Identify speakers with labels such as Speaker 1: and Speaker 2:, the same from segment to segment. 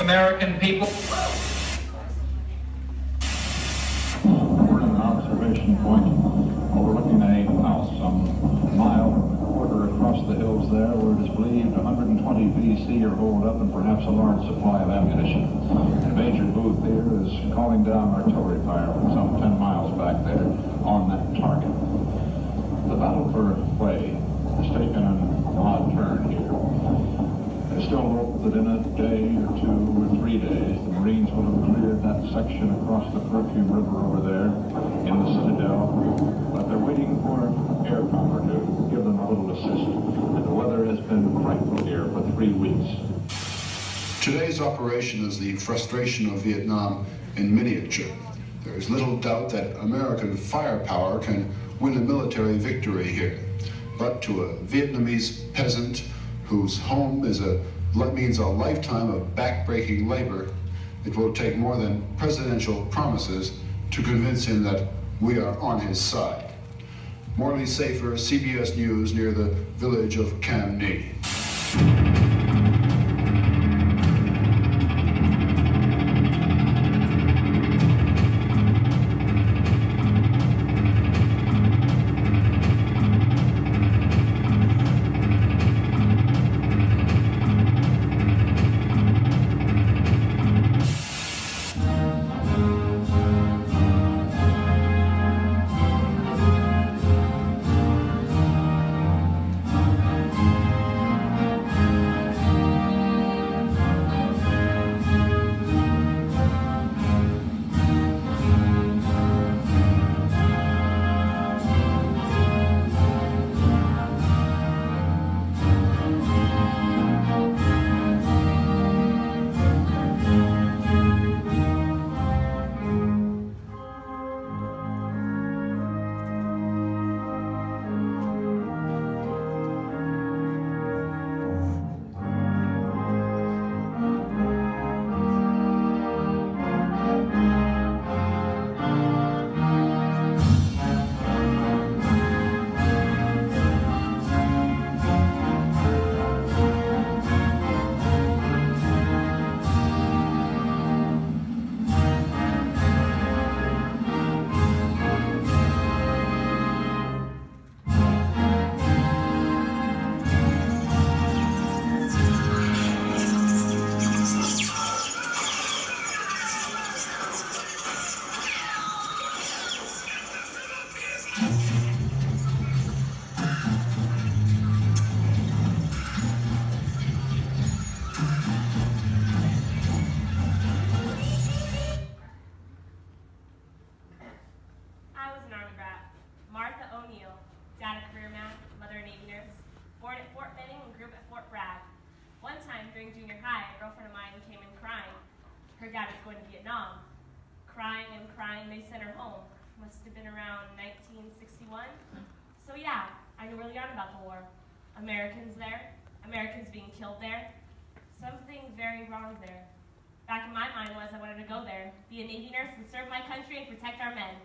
Speaker 1: American people.
Speaker 2: We're at an observation point overlooking a house some mile and a quarter across the hills there, where it is believed 120 VC are holed up and perhaps a large supply of ammunition. And Major Booth here is calling down artillery fire from some 10 miles back there on that target. The battle for Way has taken an odd turn here. There's still hope that in a day or 2 or 3 days, the Marines will have cleared that section across the Perfume River over there in the Citadel. But they're waiting for air power to give them a little assist. And the weather has been frightful here for 3 weeks.
Speaker 3: Today's operation is the frustration of Vietnam in miniature. There is little doubt that American firepower can win a military victory here. But to a Vietnamese peasant whose home means a lifetime of back-breaking labor, it will take more than presidential promises to convince him that we are on his side. Morley Safer, CBS News, near the village of Cam Nhi.
Speaker 4: Her dad was going to Vietnam. Crying and crying, they sent her home. Must have been around 1961. So yeah, I knew early on about the war. Americans there, Americans being killed there. Something very wrong there. Back in my mind was I wanted to go there, be a Navy nurse and serve my country and protect our men.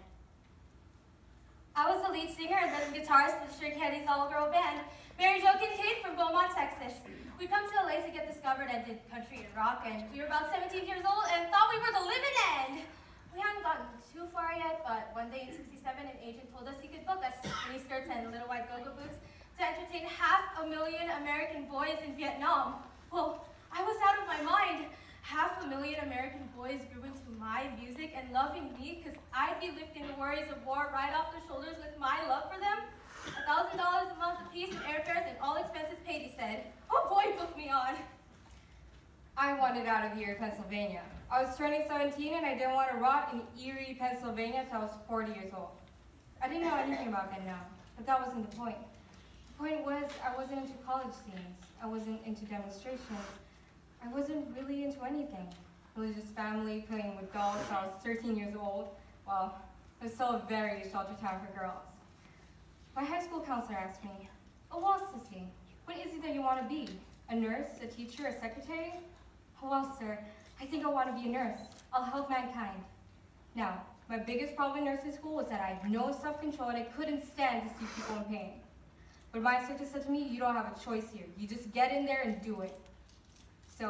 Speaker 5: I was the lead singer and rhythm guitarist of the Sugar Candy's all-girl band, Mary Jo Kincaid from Beaumont, Texas. We come to LA to get discovered and did country and rock, and we were about 17 years old and thought we were the living end. We hadn't gotten too far yet, but one day in '67, an agent told us he could book us, mini skirts and little white go-go boots, to entertain 500,000 American boys in Vietnam. Well, I was out of my mind. 500,000 American boys grew into my music and loving me because I'd be lifting the worries of war right off their shoulders with my love for them. $1,000 a month apiece in airfares and all expenses paid, he said. Oh boy, booked me on.
Speaker 6: I wanted out of here, Pennsylvania. I was turning 17 and I didn't want to rot in Erie, Pennsylvania until I was 40 years old. I didn't know anything about Vietnam, but that wasn't the point. The point was I wasn't into college scenes. I wasn't into demonstrations. I wasn't really into anything. Religious family, playing with dolls till I was 13 years old. Well, it was still a very sheltered town for girls. My high school counselor asked me, "Oh, well, sissy, what is it that you want to be? A nurse, a teacher, a secretary?" "Oh, well, sir, I think I want to be a nurse. I'll help mankind." Now, my biggest problem in nursing school was that I had no self-control and I couldn't stand to see people in pain. But my instructor said to me, "You don't have a choice here. You just get in there and do it." So,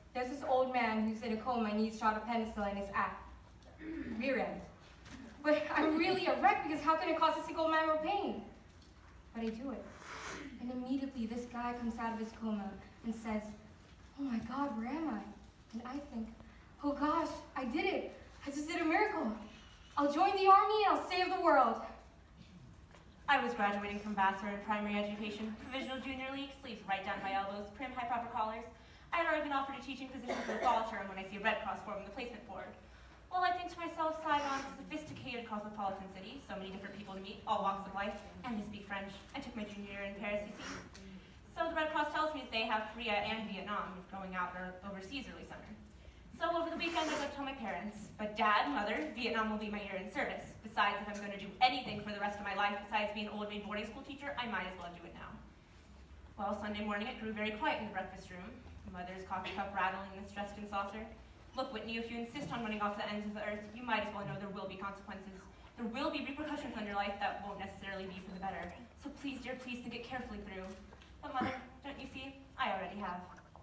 Speaker 6: There's this old man who's in a coma and needs shot of penicillin in his rear end. But I'm really a wreck because how can it cause a sick old man more pain? But I do it. And immediately this guy comes out of his coma and says, "Oh my God, where am I?" And I think, "Oh gosh, I did it. I just did a miracle. I'll join the army and I'll save the world."
Speaker 4: I was graduating from bachelor in primary education, provisional junior league, sleeves right down my elbows, prim high proper collars. I had already been offered a teaching position for the fall term when I see a Red Cross form in the placement board. Well, I think to myself, Saigon's a sophisticated cosmopolitan city, so many different people to meet, all walks of life, and to speak French. I took my junior year in Paris, you see. So the Red Cross tells me that they have Korea and Vietnam going out overseas early summer. So over the weekend, I go to tell my parents, but Dad, Mother, Vietnam will be my year in service. Besides, if I'm going to do anything for the rest of my life besides being an old maid boarding school teacher, I might as well do it now. Well, Sunday morning, it grew very quiet in the breakfast room. Mother's coffee cup rattling in the Streston saucer. Look, Whitney, if you insist on running off the ends of the earth, you might as well know there will be consequences. There will be repercussions on your life that won't necessarily be for the better. So please, dear, please think it carefully through. But Mother, don't you see? I already have.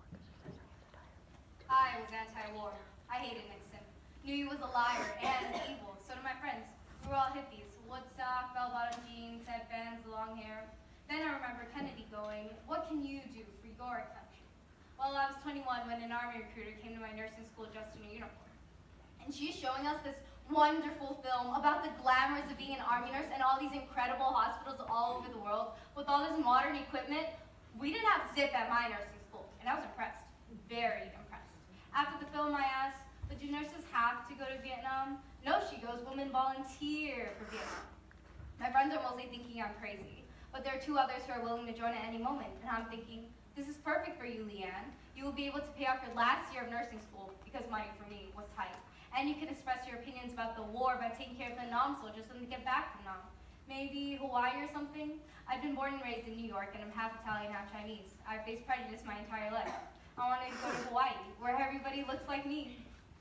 Speaker 5: I was anti-war. I hated Nixon. Knew he was a liar and evil. So did my friends. We were all hippies. Woodstock, bell-bottom jeans, headbands, long hair. Then I remember Kennedy going, "What can you do for your country?" Well, I was 21 when an army recruiter came to my nursing school dressed in a uniform. And she's showing us this wonderful film about the glamours of being an army nurse and all these incredible hospitals all over the world with all this modern equipment. We didn't have zip at my nursing school, and I was impressed. Very impressed. After the film, I asked, "But do nurses have to go to Vietnam?" "No," she goes, "women volunteer for Vietnam." My friends are mostly thinking I'm crazy, but there are two others who are willing to join at any moment, and I'm thinking, this is perfect for you, Leanne. You will be able to pay off your last year of nursing school, because money for me was tight. And you can express your opinions about the war by taking care of the Nam soldiers when they get back from Nam. Maybe Hawaii or something? I've been born and raised in New York, and I'm half Italian, half Chinese. I've faced prejudice my entire life. I wanted to go to Hawaii, where everybody looks like me.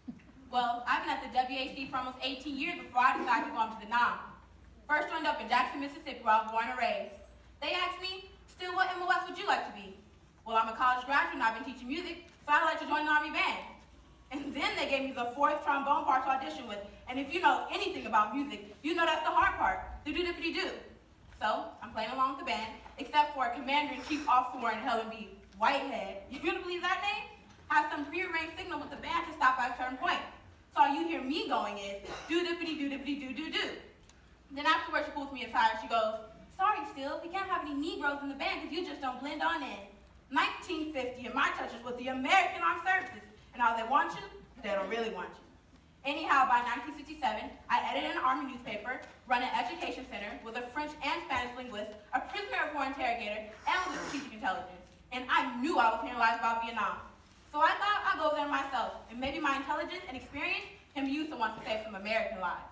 Speaker 1: Well, I've been at the WAC for almost 18 years before I decided to go on to the Nam. First joined up in Jackson, Mississippi, where I was born and raised. They asked me, "Still, what MOS would you like to be?" Well, I'm a college graduate and I've been teaching music, so I'd like to join the Army Band. And then they gave me the 4th trombone part to audition with. And if you know anything about music, you know that's the hard part, the do-dippity-do. So, I'm playing along with the band, except for Commander-in-Chief Officer Warren Helen B. Whitehead. You gonna believe that name? Has some prearranged signal with the band to stop at a certain point. So all you hear me going is, do-dippity-do-dippity-do-do-do. Then afterwards she pulls me aside and she goes, "Sorry, Steele, we can't have any Negroes in the band because you just don't blend on in. 1950 and my touches with the American Armed Services. And how they want you, they don't really want you." Anyhow, by 1967, I edited an Army newspaper, run an education center with a French and Spanish linguist, a prisoner of war interrogator, and with strategic intelligence. And I knew I was hearing lies about Vietnam. So I thought I'd go there myself, and maybe my intelligence and experience can be used to want to save some American lives.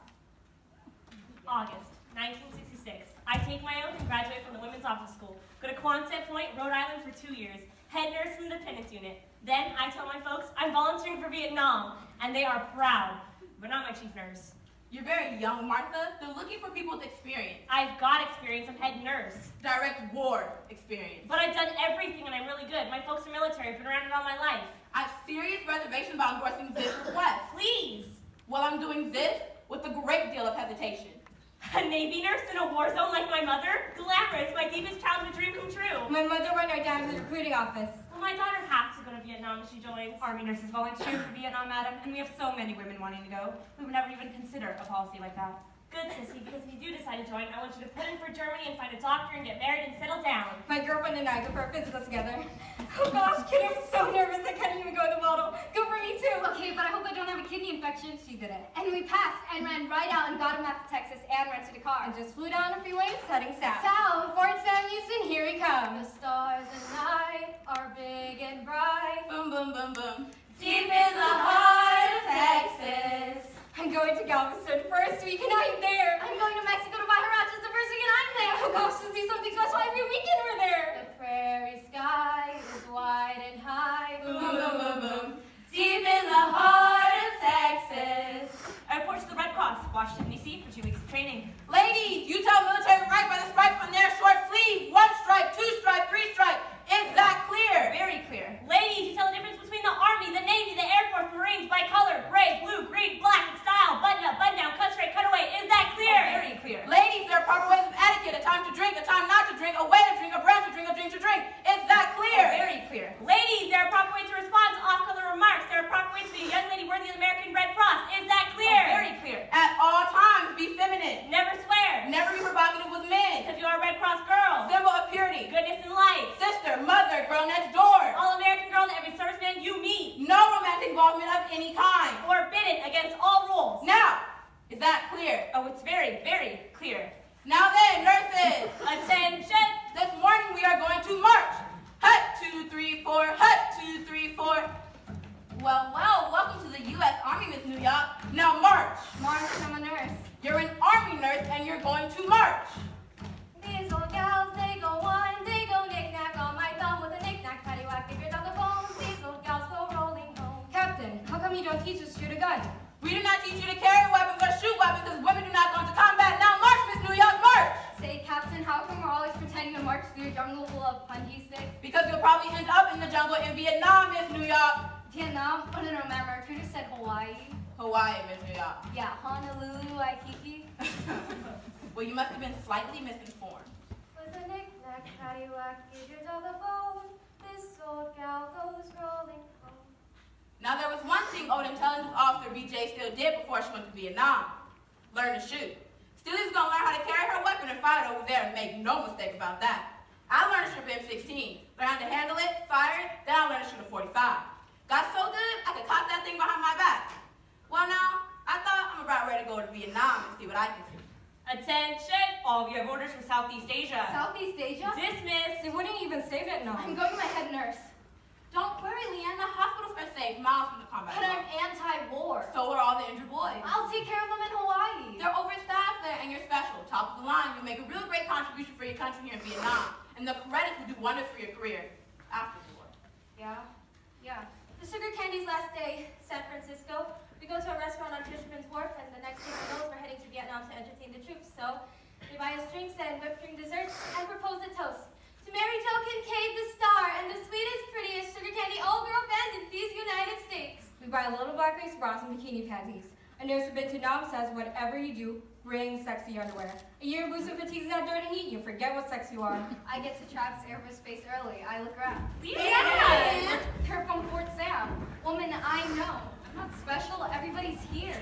Speaker 4: August 1966. I take my oath and graduate from the Women's Office School. Go to Quonset Point, Rhode Island for 2 years. Head nurse in the Dependents Unit. Then I tell my folks I'm volunteering for Vietnam, and they are proud, but not my chief nurse.
Speaker 1: You're very young, Martha. They're looking for people with experience.
Speaker 4: I've got experience. I'm head nurse.
Speaker 1: Direct war experience.
Speaker 4: But I've done everything, and I'm really good. My folks are military. I've been around it all my life.
Speaker 1: I have serious reservations about endorsing this request.
Speaker 4: Please.
Speaker 1: Well, I'm doing this with a great deal of hesitation.
Speaker 4: A Navy nurse in a war zone like my mother? Glamorous, my deepest childhood dream come true.
Speaker 6: My mother went right down to the recruiting office.
Speaker 4: Well, my daughter has to go to Vietnam if she joins. Army nurses volunteer for Vietnam, madam, and we have so many women wanting to go. We would never even consider a policy like that. Good, sissy, because if you do decide to join, I want you to put in for Germany and find a doctor and get married and settle down.
Speaker 6: My girlfriend and I go for a physical together. Oh gosh, kid, I'm so nervous I can't even go to the bottle. Go for me too.
Speaker 5: Okay, but I hope I don't have a kidney infection.
Speaker 6: She didn't.
Speaker 5: And we passed and ran right out and got a map to Texas and rented a car.
Speaker 6: And just flew down the freeway, heading south.
Speaker 5: South.
Speaker 6: Fort Sam Houston, here we
Speaker 5: The
Speaker 6: come.
Speaker 5: stars at night are big and bright.
Speaker 1: Boom, boom, boom, boom.
Speaker 5: Deep in the heart of Texas.
Speaker 6: I'm going to Galveston first weekend I'm there.
Speaker 5: I'm going to Mexico to buy Huaraches the first weekend I'm there.
Speaker 6: Oh gosh, let's do something special every weekend we're there.
Speaker 5: The prairie sky is wide and high.
Speaker 1: Boom, boom, boom, boom, boom.
Speaker 5: Deep in the heart of Texas.
Speaker 4: I report to the Red Cross, Washington, D.C. for 2 weeks of training.
Speaker 1: Ladies, you tell military right by the stripes on their short sleeves. 1 stripe, 2 stripe, 3 stripe. Is that clear?
Speaker 4: Very clear. Ladies, you tell the difference between the Army, the
Speaker 1: movement of any kind.
Speaker 4: Forbidden against all rules.
Speaker 1: Now, is that clear?
Speaker 4: Oh, it's very, very clear.
Speaker 1: Now then, nurses,
Speaker 4: Attention!
Speaker 1: this morning we are going to march. Hut, 2, 3, 4, hut, 2, 3, 4. Well, welcome to the U.S. Army, Miss New York. Now march.
Speaker 5: March, I'm a nurse.
Speaker 1: You're an Army nurse and you're going to march.
Speaker 5: These old gals, they go on, they go knick-knack on my thumb with a knick-knack, paddywhack, figures on the phone. These old gals go rolling home.
Speaker 6: Captain, how come you don't teach us to shoot a gun?
Speaker 1: We do not teach you to carry weapons or shoot weapons because women do not go into combat. Now march, Miss New York, march.
Speaker 5: Say, Captain, how come we're always pretending to march through a jungle full of punji sticks?
Speaker 1: Because you'll probably end up in the jungle in Vietnam, Miss New York.
Speaker 5: Vietnam? Oh, no, my recruiter said Hawaii.
Speaker 1: Hawaii, Miss New York.
Speaker 5: Yeah, Honolulu, Waikiki.
Speaker 1: Well, you must have been slightly misinformed.
Speaker 5: With a knick-knack, paddywhack, figures on the phone. This old gal goes rolling home.
Speaker 1: Now, there was one thing old intelligence officer BJ Steele did before she went to Vietnam. Learn to shoot. Steele's going to learn how to carry her weapon and fight over there and make no mistake about that. I learned to shoot an M16. Learned how to handle it, fire it, then I learned to shoot a 45. Got so good, I could cock that thing behind my back. Well, now, I thought I'm about ready to go to Vietnam and see what I can see.
Speaker 4: Attention! All of you have orders for Southeast Asia.
Speaker 5: Southeast Asia?
Speaker 4: Dismiss!
Speaker 6: They wouldn't even say Vietnam.
Speaker 5: I'm going to my head nurse.
Speaker 1: Don't worry, Leanne. The hospitals are safe, miles from the combat
Speaker 5: But I'm
Speaker 1: zone.
Speaker 5: anti-war.
Speaker 1: So are all the injured boys.
Speaker 5: I'll take care of them in Hawaii.
Speaker 1: They're overstaffed there, and you're special. Top of the line. You'll make a real great contribution for your country here in Vietnam. And the credits will do wonders for your career after the war.
Speaker 5: Yeah. The Sugar Candy's last day, San Francisco. We go to a restaurant on Fisherman's Wharf, and the next thing we know is we're heading to Vietnam to entertain the troops. So we buy us drinks and whipped cream desserts and propose a toast to Mary Jo Kincaid, the star, and the sweetest, prettiest Sugar Candy all-girl band in these United States.
Speaker 6: We buy little black lace bras and bikini panties. A nurse who's been to Nam says whatever you do, bring sexy underwear. A year of booze and fatigues in that dirty heat, you forget what sex you are.
Speaker 5: I get to Travis Air Force Base early. I look around.
Speaker 4: Yeah!
Speaker 5: They're from Fort Sam. Woman I know. I'm not special. Everybody's here.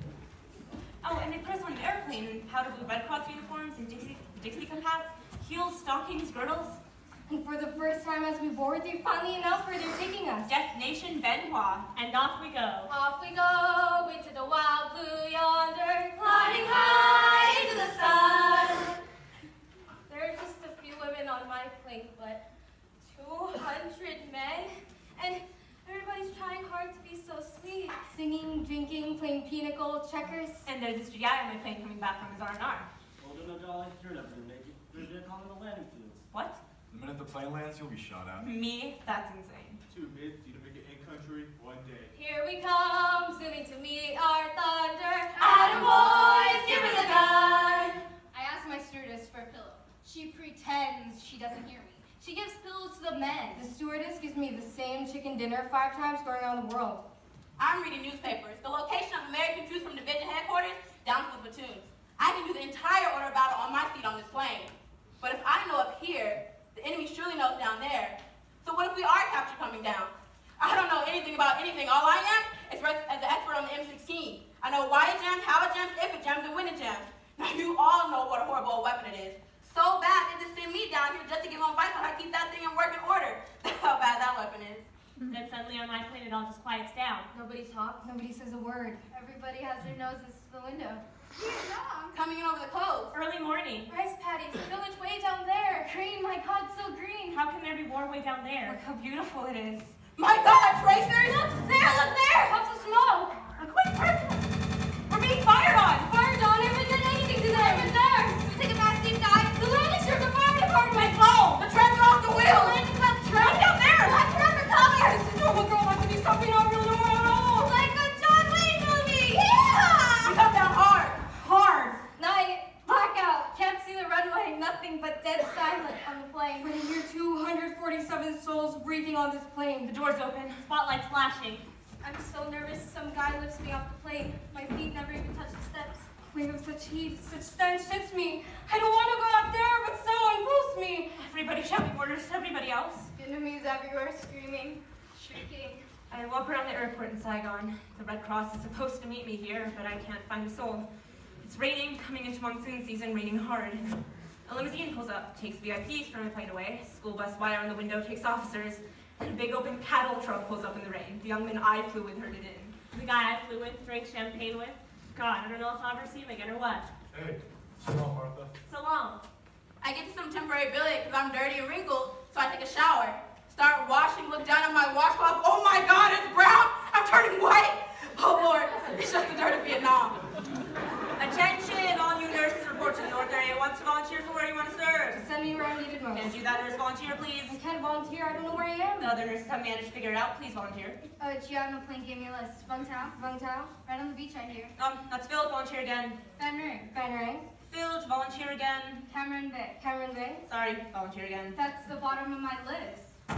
Speaker 4: Oh, and they put us on an airplane in powder blue Red Cross uniforms and Dixie cup hats, heels, stockings, girdles.
Speaker 6: And for the first time as we board, they finally announced where they're taking us.
Speaker 4: Destination Benoit. And off we go.
Speaker 5: Off we go into the wild blue yonder, climbing high into the sun. There are just a few women on my plane, but 200 men, and everybody's trying hard to be so sweet.
Speaker 6: Singing, drinking, playing pinochle, checkers.
Speaker 4: And there's this guy on my plane coming back from his R&R.
Speaker 7: Well, no dollar heard of it, maybe. They're calling the landing fields.
Speaker 4: What?
Speaker 8: The minute the plane lands, you'll be shot at.
Speaker 4: Me? That's insane.
Speaker 9: 2 bids, you to make it in country, 1 day.
Speaker 5: Here we come, zooming to meet our thunder. Atta boys, give me the gun.
Speaker 10: I asked my stewardess for a pillow. She pretends she doesn't hear me. She gives pillows to the men.
Speaker 6: The stewardess gives me the same chicken dinner 5 times going around the world.
Speaker 1: I'm reading newspapers. The location of American troops from division headquarters down to the platoons. I can do the entire order of battle on my seat on this plane. But if I know up here, the enemy surely knows down there. So what if we are captured coming down? I don't know anything about anything. All I am is the expert on the M16. I know why it jams, how it jams, if it jams, and when it jams. Now you all know what a horrible weapon it is. So bad they just send me down here just to give them advice on how to keep that thing in working order. That's how bad that weapon is.
Speaker 4: Then suddenly on my plane it all just quiets down.
Speaker 5: Nobody talks.
Speaker 6: Nobody says a word.
Speaker 10: Everybody has their noses to the window.
Speaker 1: Coming in over the coast.
Speaker 4: Early morning.
Speaker 5: Rice paddies, the village way down there.
Speaker 10: Green, my God, so green.
Speaker 4: How can there be war way down there? Look how beautiful it is.
Speaker 1: My God, tracers!
Speaker 5: Look there!
Speaker 6: Puffs of smoke!
Speaker 4: Quick, we're being fired on!
Speaker 5: Fire Dawn never did anything to them. They're there. We take a fast deep dive. The landing strip, the fire department.
Speaker 1: Oh, the trends are off the wheel!
Speaker 5: Landing club trend.
Speaker 1: Down there!
Speaker 5: Let's run for cover.
Speaker 6: This normal girl wants to be something not real to at all!
Speaker 5: Like a John Wayne movie. Yeah!
Speaker 1: We come down hard.
Speaker 5: Hard. Night. Blackout. Can't see the runway. Nothing but dead silent on the plane.
Speaker 6: We're here 247 souls breathing on this plane.
Speaker 4: The doors open, spotlights flashing.
Speaker 5: I'm so nervous. Some guy lifts me off the plane. My feet never even touch the steps.
Speaker 6: Wave of such heat, such stench hits me. I don't want to go out there, but someone pulls me.
Speaker 4: Everybody shouting orders to everybody else.
Speaker 10: Enemies everywhere screaming, shrieking.
Speaker 4: I walk around the airport in Saigon. The Red Cross is supposed to meet me here, but I can't find a soul. It's raining, coming into monsoon season, raining hard. A limousine pulls up, takes VIPs from my plane away. School bus wire on the window takes officers.
Speaker 11: A big open cattle truck pulls up in the rain. The young man I flew with heard it in.
Speaker 4: The guy I flew with, drank champagne with. God, I don't know if I'll ever see him again or what.
Speaker 8: Hey, so long, Martha.
Speaker 4: So long.
Speaker 1: I get to some temporary billet because I'm dirty and wrinkled, so I take a shower. Start washing, look down at my washcloth. Oh my God, it's brown. I'm turning white. Oh Lord, it's just the dirt of Vietnam.
Speaker 11: Attention, all new nurses report to the North area. Wants to volunteer for where you want to serve.
Speaker 6: Send me where I'm needed most.
Speaker 11: Can you that nurse volunteer, please?
Speaker 6: I can't volunteer. I don't know where I am.
Speaker 11: The other nurses have managed to figure it out. Please volunteer.
Speaker 10: Gia McLean gave me a list. Vung Tao. Right on the beach right here.
Speaker 11: That's Phil. Volunteer again.
Speaker 10: Van Ring.
Speaker 11: Phil, volunteer again.
Speaker 10: Cameron Bay.
Speaker 11: Sorry, volunteer again.
Speaker 10: That's the bottom of my list.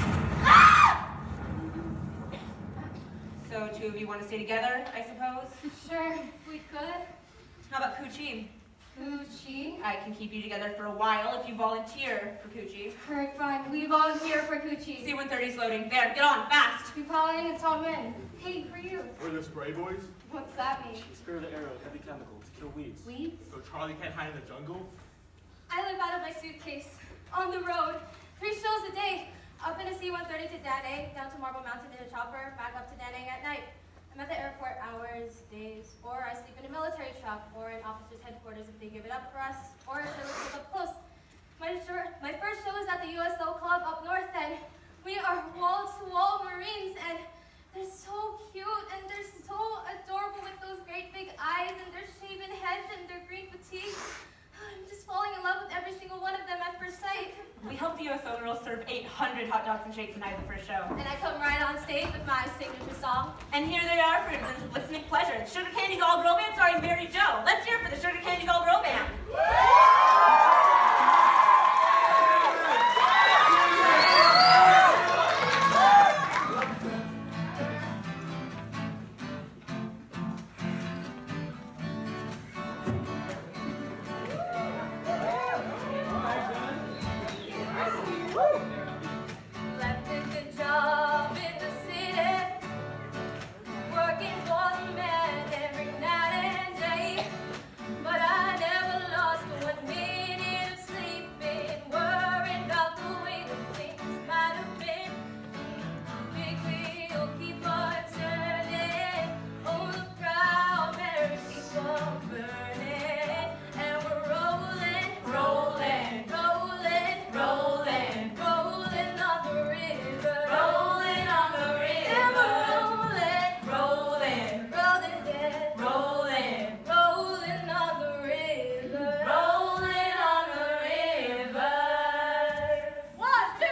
Speaker 11: So two of you want to stay together, I suppose?
Speaker 10: Sure, if we could.
Speaker 11: How about Coochie?
Speaker 10: Coochie?
Speaker 11: I can keep you together for a while if you volunteer for Coochie.
Speaker 10: Alright, fine. We volunteer for Coochie.
Speaker 11: C-130's loading. There, get on, fast.
Speaker 10: We calling, it's all men. Hey, for you.
Speaker 9: We're the spray boys.
Speaker 10: What's that mean?
Speaker 7: Spirit of arrow, heavy chemical to kill weeds.
Speaker 10: Weeds?
Speaker 9: So Charlie can't hide in the jungle.
Speaker 5: I live out of my suitcase, on the road, 3 shows a day, up in a C-130 to Da Nang, down to Marble Mountain in a chopper, back up to Da Nang at night. I'm at the airport hours, days, or I sleep in a military shop, or in officers' headquarters if they give it up for us, or if Shirley pulls up close. My first show is at the USO Club up north, and we are wall-to-wall Marines, and they're so cute, and they're so adorable with those great big eyes, and their shaven heads, and their green fatigues. I'm just falling in love with every single one of them at first sight.
Speaker 11: We helped the USO girls serve 800 hot dogs and shakes a night the first show.
Speaker 5: And I come right on stage with my signature song.
Speaker 11: And here they are for your listening pleasure. Sugar Candy's All Girl Band starring Mary Jo. Let's hear it for the Sugar Candy's All Girl Band.
Speaker 5: Left a good job in the city, working for the man every night and day. But I never lost 1 minute of sleeping, worrying about the way that things might have been. Big wheel keep on turning, oh the proud Mary keep on burning, and we're rolling, rolling, rolling, rolling, rolling on the river, rolling on the river, and we're rolling, rolling, rolling, yeah, rolling, rolling on the river, rolling on the river. 1, 2,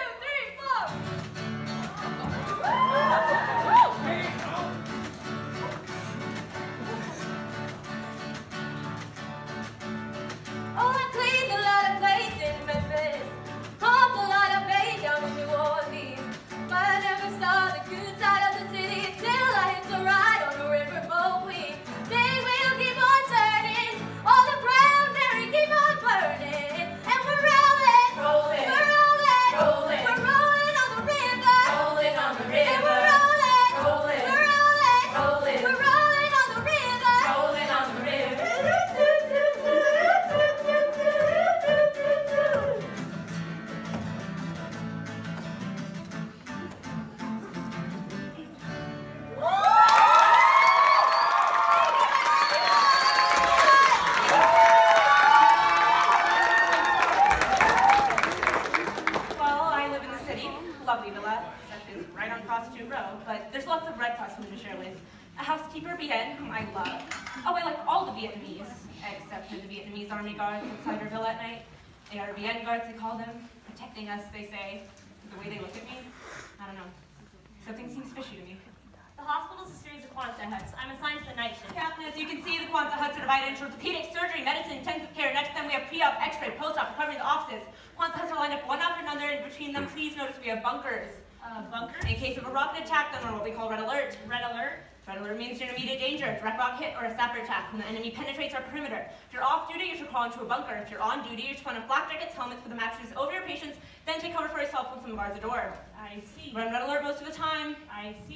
Speaker 5: 3, 4. Oh, I cleaned a lot of plates in Memphis, pumped a lot of bait down in New Orleans, but I never saw the good side of the city until I hit the ride on the riverboat queen. Big wheel keep on turning, all the brown berry keep on burning, and we're rolling, rolling, we're rolling, rolling, we're rolling on the river, rolling on the river, and we're rolling, rolling, we're rolling, rolling, we're rolling on the river, rolling on the river.
Speaker 11: Well, I live in the city. Lovely villa, except it's right on Prostitute Row, but there's lots of red customers to share with. A housekeeper, Bien, whom I love. Oh, I like all the Vietnamese, except for the Vietnamese army guards inside our villa at night. They are Bien guards, they call them. Protecting us, they say. The way they look at me, I don't know. Something seems fishy to me.
Speaker 4: The hospital's a series of Quonset huts. I'm assigned to the night shift.
Speaker 11: Captain, as you can see, the Quonset huts are divided into orthopedic, surgery, medicine, intensive care. Next to them, we have pre-op, x-ray, post-op, recovery in the offices. Quonset huts are lined up one after another, and between them, please notice we have bunkers.
Speaker 4: Bunkers?
Speaker 11: In case of a rocket attack, then we're what we call red alert.
Speaker 4: Red alert?
Speaker 11: Red alert means you're in immediate danger, direct rock hit, or a sapper attack when the enemy penetrates our perimeter. If you're off duty, you should crawl into a bunker. If you're on duty, you should put on flak jackets, helmets for the mattresses over your patients, then take cover for yourself when someone guards the door.
Speaker 4: I see.
Speaker 11: We're on red alert most of the time.
Speaker 4: I see.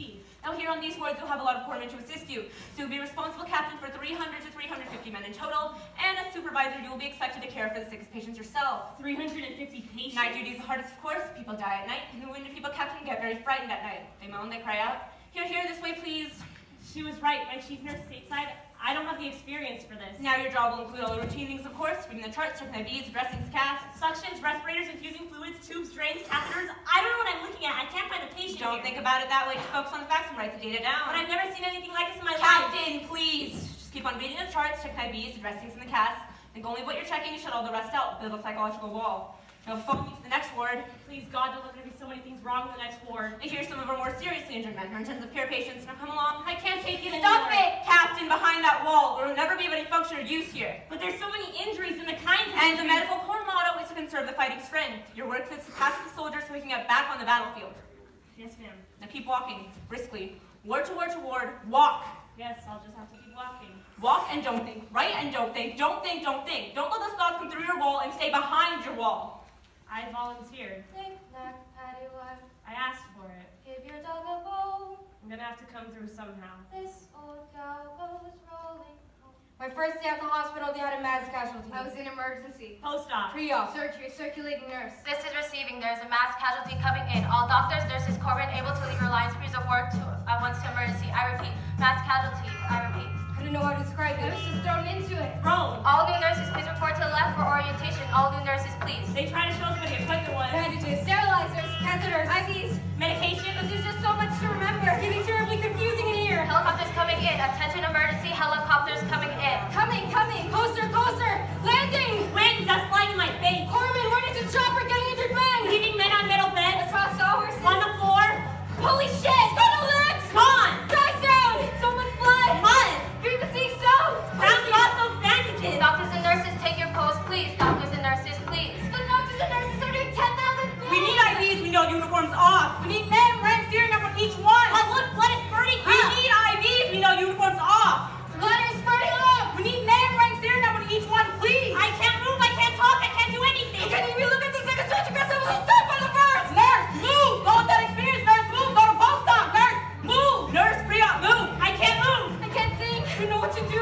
Speaker 11: Now here on these wards, you'll have a lot of corpsmen to assist you. So you'll be responsible captain for 300 to 350 men in total, and as supervisor, you will be expected to care for the sickest patients yourself.
Speaker 4: 350 patients?
Speaker 11: Night duty is the hardest, of course. People die at night, and the wounded people, captain, get very frightened at night. They moan, they cry out. Here, this way, please.
Speaker 4: She was right. My chief nurse stateside, I don't have the experience for this.
Speaker 11: Now your job will include all the routine things, of course, reading the charts, checking IVs, dressings, casts,
Speaker 4: suctions, respirators, infusing fluids, tubes, drains, catheters. I don't know what I'm looking at. I can't find the patient.
Speaker 11: Don't think about it that way. Just focus on the facts and write the data down.
Speaker 4: But I've never seen anything like this in my life.
Speaker 11: Captain, please. Just keep on reading the charts, checking IVs, the dressings, and the casts. Think only what you're checking, you shut all the rest out. Build a psychological wall. Now follow me to the next ward.
Speaker 4: Please, God, don't let there be so many things wrong in the next ward.
Speaker 11: And here's some of our more seriously injured men, our intensive care patients. Now come along.
Speaker 4: I can't take it
Speaker 11: Stop
Speaker 4: anymore.
Speaker 11: it! Captain, behind that wall. There will never be of any function or use here.
Speaker 4: But there's so many injuries and the kinds of
Speaker 11: And
Speaker 4: injuries.
Speaker 11: the medical corps motto is to conserve the fighting strength. Your work is to pass the soldier so we can get back on the battlefield.
Speaker 4: Yes, ma'am.
Speaker 11: Now keep walking, briskly. Ward to ward to ward. Walk.
Speaker 4: Yes, I'll just have to keep walking.
Speaker 11: Walk and don't think. Write and don't think. Don't think, don't think. Don't let those thoughts come through your wall and stay behind your wall.
Speaker 4: I volunteered.
Speaker 5: Knick-knack, paddywhack,
Speaker 4: I asked for it.
Speaker 5: give your dog a bone.
Speaker 4: I'm gonna have to come through somehow.
Speaker 5: This old cow goes rolling home.
Speaker 6: My first day at the hospital, they had a mass casualty.
Speaker 10: I was in emergency.
Speaker 4: Post-op.
Speaker 6: Pre-op.
Speaker 10: Surgery, circulating nurse.
Speaker 5: This is receiving. There's a mass casualty coming in. All doctors, nurses, corpsmen able to leave your lines. Please report to once to emergency. I repeat, mass casualty. I repeat.
Speaker 6: I don't know how to describe
Speaker 10: I
Speaker 6: it.
Speaker 10: was just thrown into it.
Speaker 4: Prone.
Speaker 5: All new nurses, please report to the left for orientation. All new nurses, please.
Speaker 4: They try to show us where the equipment was.
Speaker 6: Bandages.
Speaker 10: Sterilizers, catheters, IVs.
Speaker 4: Medication.
Speaker 10: There's just so much to remember.
Speaker 6: It's getting terribly confusing in here.
Speaker 5: Helicopters coming in. Attention emergency. Helicopters coming in.
Speaker 10: Coming.
Speaker 6: Coaster. Landing.
Speaker 4: Wind, dust flying in my face.
Speaker 6: Corpsman, where did you chopper getting injured men?
Speaker 4: Leaving men on metal beds.
Speaker 10: Across the horses.
Speaker 4: On the floor.
Speaker 10: Holy shit!
Speaker 6: Tunnel legs.
Speaker 4: Gone.
Speaker 10: Guys down! So much blood!
Speaker 4: Mud.
Speaker 10: Frequency soaked!
Speaker 4: Found lots of bandages.
Speaker 5: Doctors and nurses, take your post, please. Doctors and nurses, please.
Speaker 10: The doctors and nurses are doing 10,000 things!
Speaker 11: We need IVs, we know uniforms off. We need men, rank, serial number each one.
Speaker 4: But look, blood is burning
Speaker 11: We need IVs, we know uniforms off.
Speaker 10: Blood is spurting up!
Speaker 11: We need men, rank, serial number each one, please.
Speaker 4: I can't move, I can't talk, I can't do anything.
Speaker 10: Can you look at the second stretch across the whole step by the first?
Speaker 11: Nurse, move. Go with that experience, nurse, move. Go to post-op, nurse, move. Nurse, pre-op, move.
Speaker 4: I can't move.
Speaker 10: I can't think.
Speaker 6: You know what to do.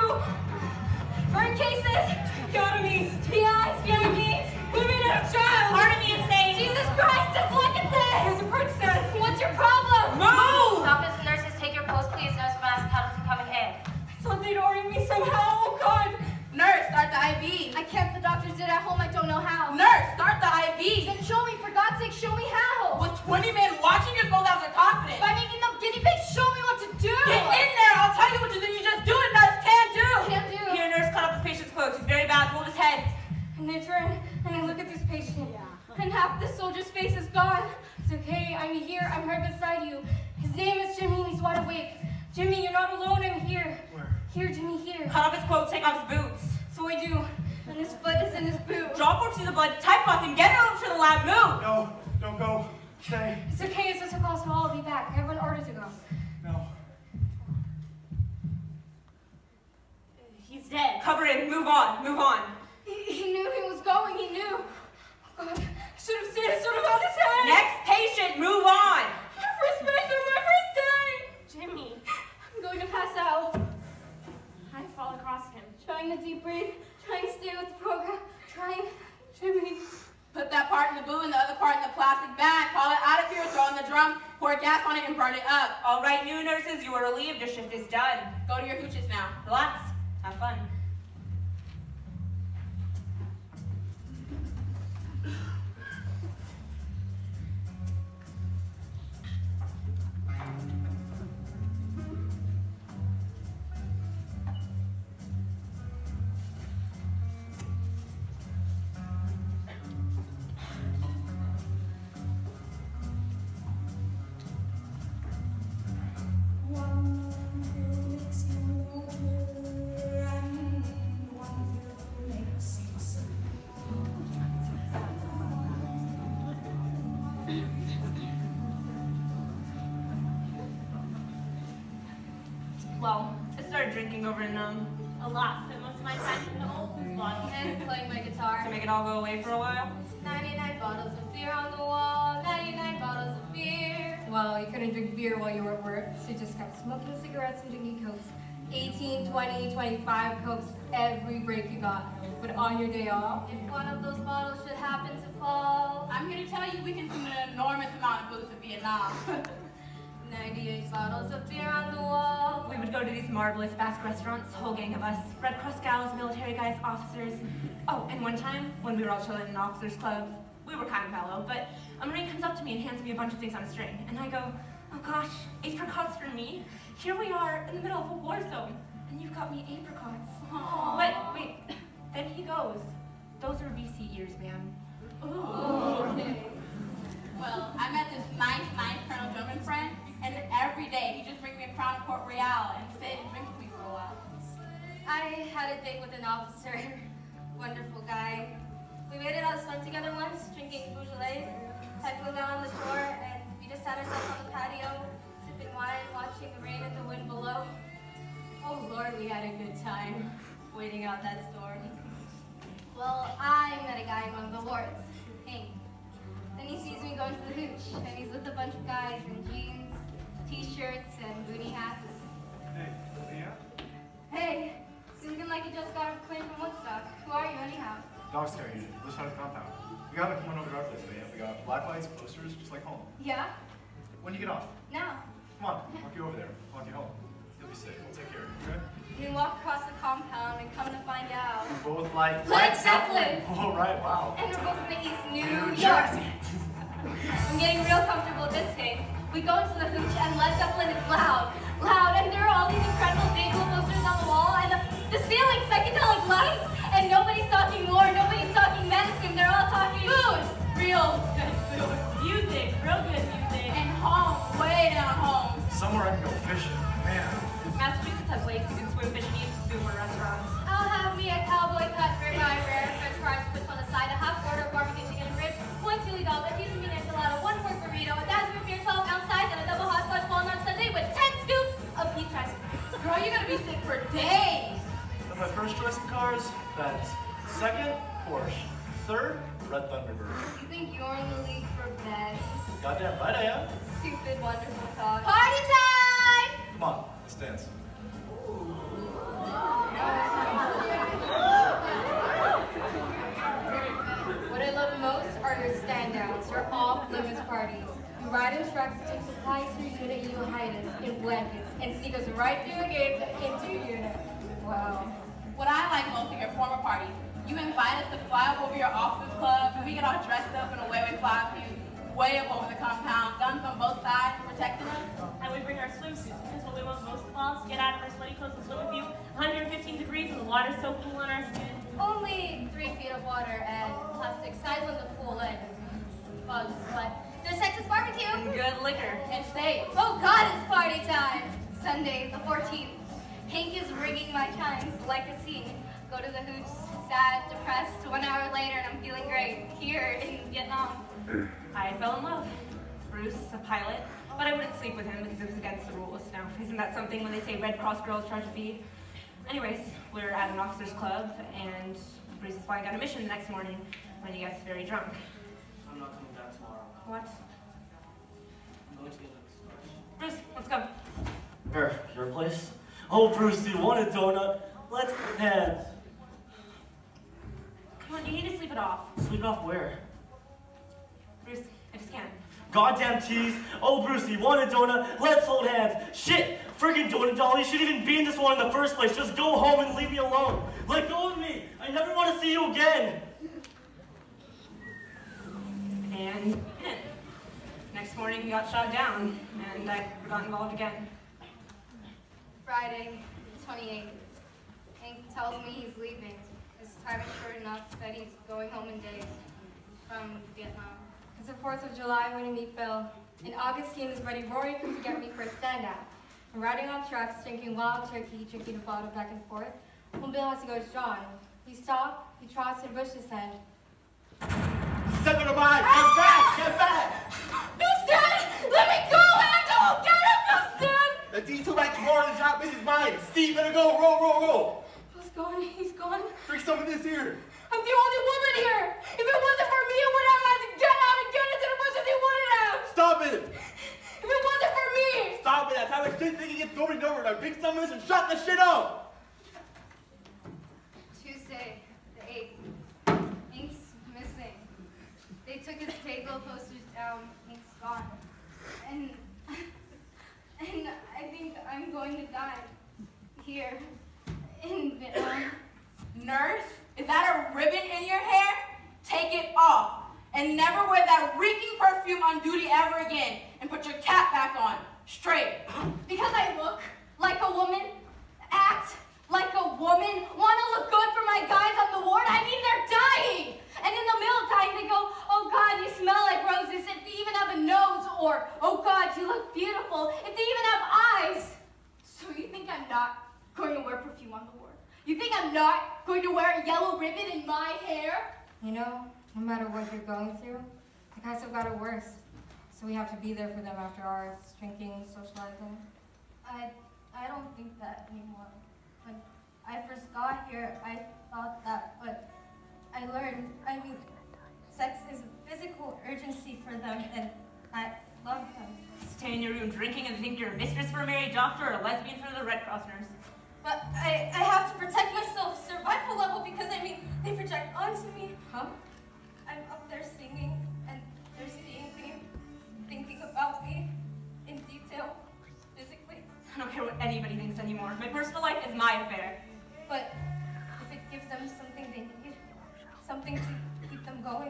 Speaker 10: Burn cases.
Speaker 6: Dichotomies.
Speaker 10: PIs, VIPs.
Speaker 6: Women and a child.
Speaker 4: Part of me is saying,
Speaker 10: Jesus Christ, just look at this!
Speaker 6: There's a princess.
Speaker 10: What's your problem?
Speaker 11: Move.
Speaker 5: Doctors and nurses, take your post, please. Nurse mass casualty coming in.
Speaker 6: Thought they'd orient me somehow. Oh God.
Speaker 1: Nurse, start the IV.
Speaker 10: I can't. The doctors did it at home. I don't know how.
Speaker 1: Nurse, start the IV.
Speaker 10: Then show me, for God's sake, show me how.
Speaker 1: With 20 men watching, you're supposed to have the confidence.
Speaker 10: By making them guinea pigs, show me what to do.
Speaker 1: Get in there. I'll tell you what to do. You just do it, nurse. Can't do.
Speaker 10: Can't do.
Speaker 11: Here, nurse, cut off this patient's clothes. He's very bad. Hold his head.
Speaker 6: And I turn and I look at this patient.
Speaker 10: And half the soldier's face is gone.
Speaker 6: It's okay. I'm here. I'm right beside you. His name is Jimmy and he's wide awake. Jimmy, you're not alone. I'm here.
Speaker 8: Where?
Speaker 6: Here, Jimmy, here.
Speaker 11: Cut off his clothes. Take off his boots.
Speaker 6: So I do.
Speaker 10: And his foot is in his boot.
Speaker 11: Draw 4 pieces of blood. Type off him. Get it over to the lab. Move.
Speaker 8: No, don't go. Stay.
Speaker 6: It's okay. It's just across the hall. I'll be back. I have an order to go.
Speaker 8: No.
Speaker 4: he's dead.
Speaker 11: Cover him. Move on. Move on.
Speaker 10: He knew he was going. He knew.
Speaker 6: Oh God. I should have stayed. I should have held his hand.
Speaker 11: Next patient. Move on.
Speaker 6: My first measure. My first day.
Speaker 4: Jimmy.
Speaker 10: I'm going to pass out.
Speaker 4: I fall across him.
Speaker 10: Trying to deep breathe. Trying to stay with the program. Trying.
Speaker 6: Jimmy.
Speaker 1: Put that part in the blue and the other part in the plastic bag. Call it out of here, throw in the drum, pour gas on it, and burn it up.
Speaker 11: All right, new nurses, you are relieved. Your shift is done.
Speaker 1: Go to your hooches now.
Speaker 11: Relax. Have fun. Well, I started drinking over in
Speaker 4: A lot. Spent most of my time in the old food bottle.
Speaker 10: And playing my guitar.
Speaker 11: to make it all go away for a while.
Speaker 10: 99 bottles of beer on the wall. 99 bottles of beer.
Speaker 6: Well, you couldn't drink beer while you were at work, so you just kept smoking cigarettes and drinking Cokes. 18, 20, 25 Cokes every break you got. But on your day off,
Speaker 5: If one of those bottles should happen to fall,
Speaker 1: I'm here to tell you we consumed an enormous amount of booze in Vietnam.
Speaker 5: 98 bottles of beer on the wall.
Speaker 11: We would go to these marvelous Basque restaurants, whole gang of us, Red Cross gals, military guys, officers. Oh, and one time, when we were all chilling in an officers club, we were kind of mellow, but a Marine comes up to me and hands me a bunch of things on a string, and I go, oh gosh, apricots for me? Here we are in the middle of a war zone, and you've got me apricots.
Speaker 1: Aww.
Speaker 11: But wait, then he goes, those are VC ears, ma'am.
Speaker 1: Ooh. Well, I met this nice Colonel German friend, and every day he just brings me a Crown of Port Royale and sit and drink with me for a while.
Speaker 5: I had a date with an officer. Wonderful guy. We waited on swim together once, drinking Beaujolais. I flew down on the shore, and we just sat ourselves on the patio, sipping wine, watching the rain and the wind below. Oh Lord, we had a good time waiting out that storm. Well, I met a guy in one of the wards, Hank. Then he sees me going to the hooch, and he's with a bunch of guys in jeans, t-shirts, and booty hats.
Speaker 8: Hey, yeah?
Speaker 5: Hey, seems like you just got clean from Woodstock. Who are you anyhow?
Speaker 8: Dog scare usually. This side of the compound. We gotta come on over to our place today. We got black lights, posters, just like home.
Speaker 5: Yeah?
Speaker 8: When do you get off?
Speaker 5: Now.
Speaker 8: Come on, walk you over there. Walk you home. You'll be safe. We'll take care of you, okay?
Speaker 5: We walk across the compound and come to find out.
Speaker 8: We both like
Speaker 5: Led Zeppelin!
Speaker 8: All right, wow.
Speaker 5: And we're both from the East New
Speaker 8: New
Speaker 5: York.
Speaker 8: Jersey.
Speaker 5: I'm getting real comfortable with this thing. We go into the hooch and Led Zeppelin is loud. Loud, and there are all these incredible Dayglow posters on the wall, and the ceiling psychedelic lights, and nobody's talking war, nobody's talking medicine, they're all talking food.
Speaker 1: Real good food.
Speaker 11: Music, real good music.
Speaker 1: And home, way down home.
Speaker 8: Somewhere I can go fishing. Man.
Speaker 11: Massachusetts has lakes you can swim, fish, and eat super restaurants.
Speaker 5: I'll have me a cowboy cut, ribeye, rare, french fries, twist on the side, a half quarter of barbecue chicken and ribs, one chili dog, a cheese and meat enchilada, one pork burrito, a dazzling beer 12-ounce size, and a double hot fudge walnut sundae with 10 scoops of beef fries.
Speaker 1: Girl, you're gonna be sick for days.
Speaker 8: And my first choice in cars, Benz. Second, Porsche. Third, Red Thunderbird.
Speaker 5: You think you're in the league for beds?
Speaker 8: Goddamn right I am.
Speaker 5: Stupid, wonderful talk. Party time!
Speaker 8: Come on, let's dance.
Speaker 6: what I love most are your standouts, your off-limits parties. You ride in trucks and supply to your unit, you hide us in blankets and sneak us right through the gates into your unit. Wow.
Speaker 1: What I like most of your former parties, you invite us to fly up over your officers club, and we get all dressed up in a way we fly with you, way up over the compound, guns on both sides, protecting us.
Speaker 11: And we bring our swimsuits, because what we want most of all is to get out of our sweaty clothes and swim with you. 115 degrees and the water's so cool on our skin.
Speaker 5: Only 3 feet of water and plastic sides on the pool and bugs, but there's Texas barbecue.
Speaker 11: And good liquor.
Speaker 5: And steak. Oh God, it's party time. Sunday, the 14th. Hank is ringing my chimes like a scene. Go to the hooch, sad, depressed. 1 hour later, and I'm feeling great here in Vietnam.
Speaker 11: I fell in love. Bruce, a pilot, but I wouldn't sleep with him because it was against the rules. Now, isn't that something when they say Red Cross girls charge a fee? Anyways, we're at an officers club, and Bruce is flying on a mission the next morning when he gets very drunk.
Speaker 7: I'm not coming back tomorrow.
Speaker 11: What?
Speaker 7: I'm going to get like
Speaker 11: Bruce, let's go.
Speaker 7: Here, your place? Oh, Bruce, you want a donut? Let's go ahead.
Speaker 11: Come on, you need to sleep it off.
Speaker 7: Sleep off where?
Speaker 11: Bruce, I just can't.
Speaker 7: Goddamn tease. Oh, Bruce, you want a donut? Let's hold hands. Shit, friggin' donut doll, you shouldn't even be in this one in the first place. Just go home and leave me alone. Let go of me. I never want to see you again.
Speaker 11: And in. Next morning, he got shot down, and I got involved again.
Speaker 5: Friday, 28th. Hank tells me he's leaving. His time is short enough that he's going home in days from Vietnam.
Speaker 6: It's the 4th of July when we meet Bill. And Augustine is ready roaring to get me for a stand-out. I'm riding on trucks, drinking wild turkey, drinking the bottle back and forth. When Bill has to go to John, we stop, he trots and bushes and...
Speaker 9: Step in the mine! Get back! Get back!
Speaker 5: Houston! Let me go, Angel! Get him, Houston!
Speaker 9: The D2 back tomorrow, the job is mine. Steve, better go. Roll, roll, roll.
Speaker 6: Bill's gone, he's gone.
Speaker 9: Drink some of this here.
Speaker 6: I'm the only woman here! If it wasn't for me, I would have had to get out and get into the bushes he wouldn't have!
Speaker 9: Stop it!
Speaker 6: If
Speaker 9: shit thinking it's over and over, and I picked some of this and shot the shit out!
Speaker 10: Tuesday, the 8th. Ink's missing. They took his K-Glow posters down. Ink's gone. And I think I'm going to die here in Vietnam.
Speaker 1: Nurse, is that a ribbon in your hair? Take it off. And never wear that reeking perfume on duty ever again. And put your cap back on. Straight.
Speaker 5: Because I look like a woman, act like a woman, want to look good for my guys on the ward. I mean, they're dying. And in the middle of dying, they go, oh God, you smell like roses. If they even have a nose, or oh God, you look beautiful. If they even have eyes. So you think I'm not going to wear perfume on the ward? You think I'm not going to wear a yellow ribbon in my hair?
Speaker 6: You know, no matter what you're going through, the guys have got it worse. So we have to be there for them after hours, drinking, socializing.
Speaker 5: I don't think that anymore. When I first got here, I thought that, but I learned, I mean, sex is a physical urgency for them, and I love them.
Speaker 11: Stay in your room drinking and think you're a mistress for a married doctor or a lesbian for the Red Cross nurse.
Speaker 5: But I have to protect myself, survival level, because I mean, they project onto me.
Speaker 6: Huh?
Speaker 5: I'm up there singing, and they're seeing me, thinking about me in detail, physically.
Speaker 11: I don't care what anybody thinks anymore. My personal life is my affair.
Speaker 5: But if it gives them something they need, something to keep them going,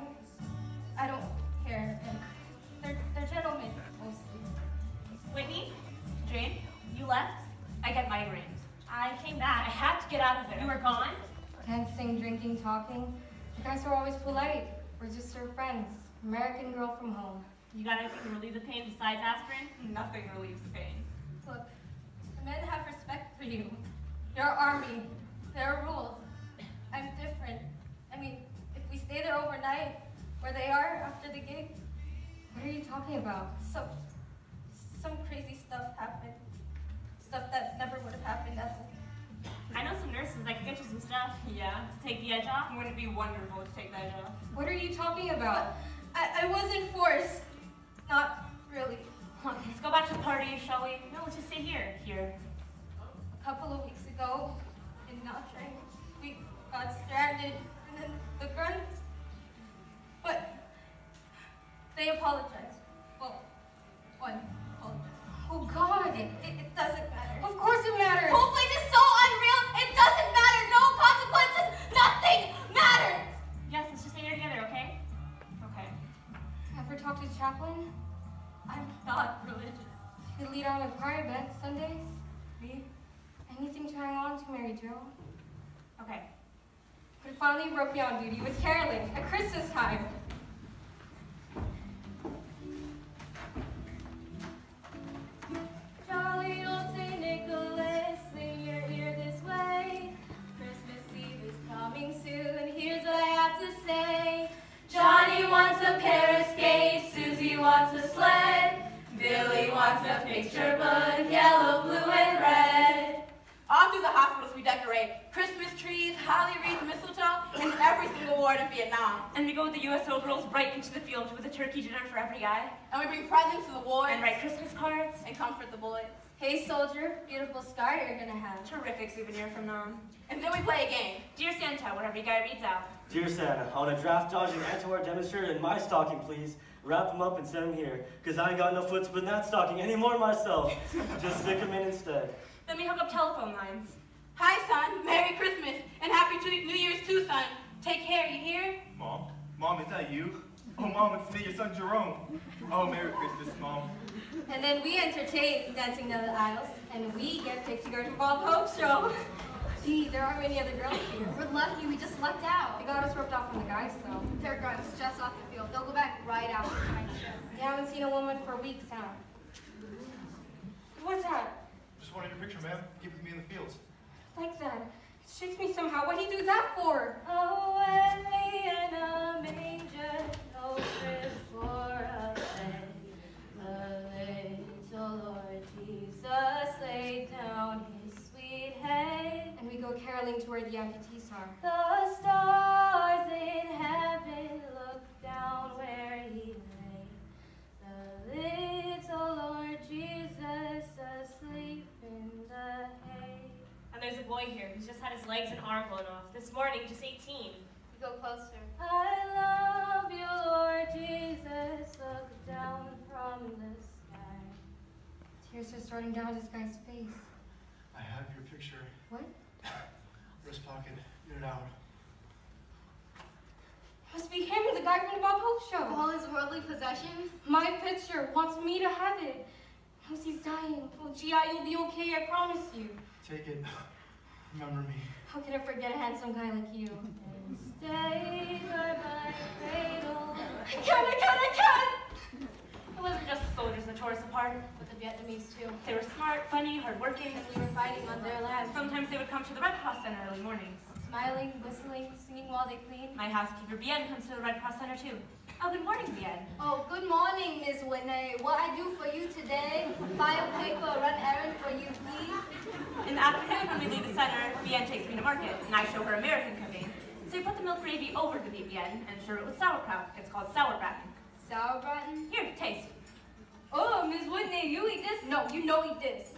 Speaker 5: I don't care. And they're gentlemen, mostly.
Speaker 11: Whitney, Jane, you left. I get migraines. I came back. I had to get out of there. You were gone?
Speaker 6: Dancing, drinking, talking. You guys were always polite. We're just her friends. American girl from home.
Speaker 11: You got anything to relieve the pain besides aspirin? Nothing relieves the pain.
Speaker 5: Look, the men have respect for you. Your army. There are rules. I'm different. I mean, if we stay there overnight, where they are after the gig.
Speaker 6: What are you talking about?
Speaker 5: Some crazy stuff happened. Stuff that never would have happened at home.
Speaker 11: I know some nurses that can get you some stuff. Yeah, to take the edge off. Wouldn't it be wonderful to take the edge off?
Speaker 6: What are you talking about?
Speaker 5: I wasn't forced. Not really.
Speaker 11: Okay, let's go back to the party, shall we? No, let's just stay here. Here.
Speaker 5: A couple of weeks ago, in Notre, we got stranded, and then the grunts. But they apologized. Well, one apologized.
Speaker 6: Oh God!
Speaker 5: It doesn't matter.
Speaker 6: Of course it matters!
Speaker 5: Whole place is so unreal, it doesn't matter! No consequences! Nothing matters!
Speaker 11: Yes, let's just stay here together, okay? Okay.
Speaker 6: Ever talk to Chaplain?
Speaker 5: I'm not religious.
Speaker 6: You lead on a choir event Sundays?
Speaker 5: Me?
Speaker 6: Anything to hang on to, Mary Jo?
Speaker 11: Okay.
Speaker 6: But it finally broke me on duty with caroling at Christmas time.
Speaker 5: Jolly old St. Nicholas, sing your ear this way. Christmas Eve is coming soon, here's what I have to say. Johnny wants a pair of skates, Susie wants a sled, Billy wants a picture book, yellow, blue, and red. All through the hospitals we decorate Christmas trees, holly wreaths, mistletoe, in every single ward in Vietnam.
Speaker 11: And we go with the USO girls right into the field with a turkey dinner for every guy.
Speaker 1: And we bring presents to the wards.
Speaker 11: And write Christmas cards.
Speaker 1: And comfort the boys.
Speaker 5: Hey soldier, beautiful scar you're gonna have.
Speaker 11: Terrific souvenir from Nam.
Speaker 1: And then we play a game.
Speaker 11: Dear Santa, what every guy reads out.
Speaker 7: Dear Santa, I want a draft-dodging anti-war demonstrator in my stocking, please. Wrap him up and send him here, because I ain't got no foot to put in that stocking anymore myself. Just stick him in instead.
Speaker 11: Then we hook up telephone lines.
Speaker 1: Hi, son. Merry Christmas. And Happy New Year's too, son. Take care, you hear?
Speaker 9: Mom? Mom, is that you? Oh, Mom, it's me, your son Jerome. Oh, Merry Christmas, Mom.
Speaker 5: And then we entertain dancing down the aisles.
Speaker 6: And we get picked to go to Bob Hope's show. Gee, there aren't many other girls here.
Speaker 10: We're lucky, we just lucked out.
Speaker 6: They got us roped off from the guys, though.
Speaker 10: They're guns just off the field. They'll go back right after tonight's show.
Speaker 6: You haven't seen a woman for weeks, huh? What's that?
Speaker 9: Just wanted your picture, ma'am. Keep with me in the fields.
Speaker 6: Like that. It shakes me somehow. What'd he do that for?
Speaker 5: Oh, early in a manger, no crib for a bed. The little Lord Jesus laid down his sweet head.
Speaker 6: And we go caroling to where the amputees are.
Speaker 5: The stars in heaven look down where he lay. The little Lord Jesus asleep.
Speaker 4: boy here who's just had his legs and arm blown off. This morning, just 18.
Speaker 10: You go closer.
Speaker 5: I love you, Lord Jesus, look down from the sky.
Speaker 6: Tears are starting down this guy's face.
Speaker 8: I have your picture.
Speaker 6: What?
Speaker 8: Wrist pocket. Get it out.
Speaker 6: Must be him, the guy from the Bob Hope show.
Speaker 10: All his worldly possessions?
Speaker 6: My picture wants me to have it. Knows he's dying. Oh, G.I., you'll be okay, I promise you.
Speaker 8: Take it. Remember me.
Speaker 6: How can I forget a handsome guy like you?
Speaker 5: Stay by my cradle.
Speaker 6: I can't!
Speaker 11: It wasn't just the soldiers that tore us apart,
Speaker 5: But the Vietnamese too.
Speaker 11: they were smart, funny, hardworking.
Speaker 5: We were fighting on their land.
Speaker 11: Sometimes they would come to the Red Cross Center early mornings.
Speaker 5: Smiling, whistling, singing while they clean.
Speaker 11: My housekeeper, Bien, comes to the Red Cross Center too. Oh, good morning, Bien.
Speaker 10: Oh, good morning, Miss Whitney. What I do for you today? File paper, run errand for you, please.
Speaker 11: In the afternoon, when we leave the center, Bien takes me to market, and I show her American cooking. So we put the milk gravy over the beef Bien and serve it with sauerkraut. It's called sauerbraten.
Speaker 10: Sauerbraten?
Speaker 11: Here, taste.
Speaker 10: Oh, Miss Whitney, you eat this? No, you don't eat this.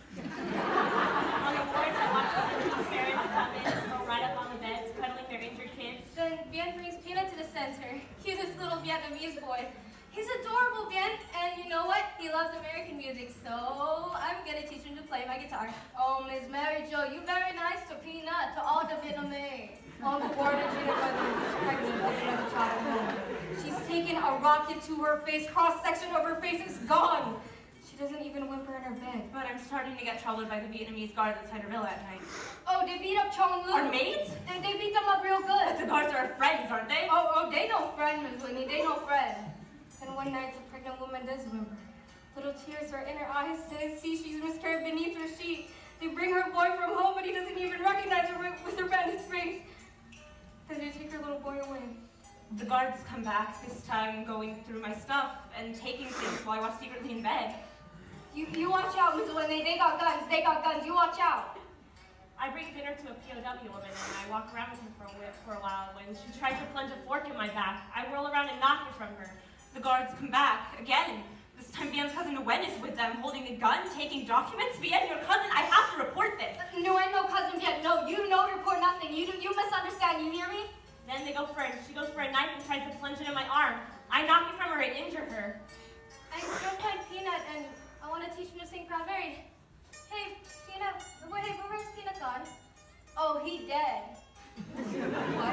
Speaker 4: On the wards, I watch the parents come in, go right up on the beds, cuddling their injured kids.
Speaker 5: Then Bien brings Peanut to the center. He's this little Vietnamese boy. He's adorable, Bien, and you know what? He loves American music, so I'm gonna teach him to play my guitar.
Speaker 10: Oh, Miss Mary Jo, you very nice to Peanut, to all the Vietnamese.
Speaker 6: On the ward, Gina was pregnant with another child. She's taken a rocket to her face. Cross-section of her face is gone. She doesn't even whimper in her bed.
Speaker 11: But I'm starting to get troubled by the Vietnamese guard at the Villa at night.
Speaker 10: Oh, they beat up Chong Lu.
Speaker 11: Our maids?
Speaker 10: They beat them up real
Speaker 11: But
Speaker 10: good.
Speaker 11: the guards are our friends, aren't they?
Speaker 10: Oh, they no friend, Miss Whitney. They no friend.
Speaker 6: Then one night, the pregnant woman does whimper. Little tears are in her eyes. They see she's miscarried beneath her sheet. They bring her boy from home, but he doesn't even recognize her with her bandaged face. Then they take her little boy away.
Speaker 11: The guards come back, this time going through my stuff and taking things while I watch secretly in bed.
Speaker 10: You watch out, Miss Whitney. They got guns. They got guns. You watch out.
Speaker 4: I bring dinner to a POW woman and I walk around with her for a while. When she tries to plunge a fork in my back, I whirl around and knock it from her.
Speaker 11: The guards come back again. This time Bien's cousin Wen is with them, holding a gun, taking documents. Bien, your cousin, I have to report this.
Speaker 10: No, I know cousin yet. No, you know report nothing. You misunderstand. You hear me?
Speaker 4: Then she goes for a knife and tries to plunge it in my arm. I knock it from her and injure her.
Speaker 5: I just find Peanut, and I want to teach him to sing Proud Mary. Hey, Peanut, where's Peanut gone?
Speaker 10: Oh, he dead. What?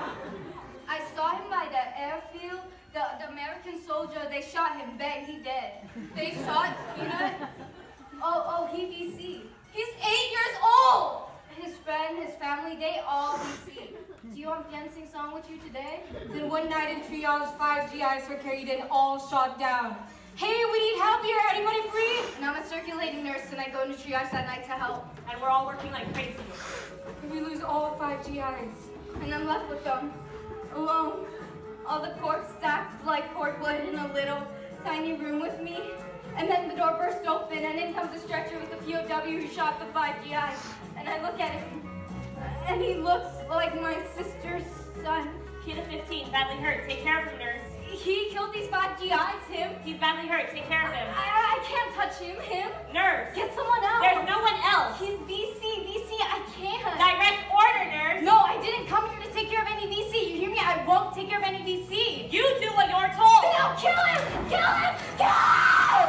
Speaker 10: I saw him by the airfield. The American soldier, they shot him dead. He dead.
Speaker 5: They shot Peanut?
Speaker 10: Oh, he BC. He's 8 years old. His friend, his family, they all BC.
Speaker 5: Do you want Bien to sing song with you today?
Speaker 6: Then one night in triage, 5 GIs were carried in, all shot down. Hey, we need help here. Anybody free?
Speaker 10: And I'm a circulating nurse, and I go into triage that night to help.
Speaker 4: And we're all working like crazy.
Speaker 6: We lose all 5 GIs.
Speaker 10: And I'm left with them, alone. All the corpse stacked like cordwood in a little tiny room with me. And then the door burst open, and in comes a stretcher with the POW who shot the 5 GIs. And I look at him, and he looks like my sister's son.
Speaker 4: Kid of 15, badly hurt. Take care of him, nurse.
Speaker 10: He killed these 5 GIs, him.
Speaker 4: He's badly hurt. Take care of him.
Speaker 10: I can't touch him,
Speaker 4: Nurse.
Speaker 10: Get someone else.
Speaker 4: There's no one else.
Speaker 10: He's VC, I can't.
Speaker 4: Direct order, nurse.
Speaker 10: No, I didn't come here to take care of any VC. You hear me? I won't take care of any VC.
Speaker 4: You do what you're told.
Speaker 10: No, kill him! Kill him! Kill him!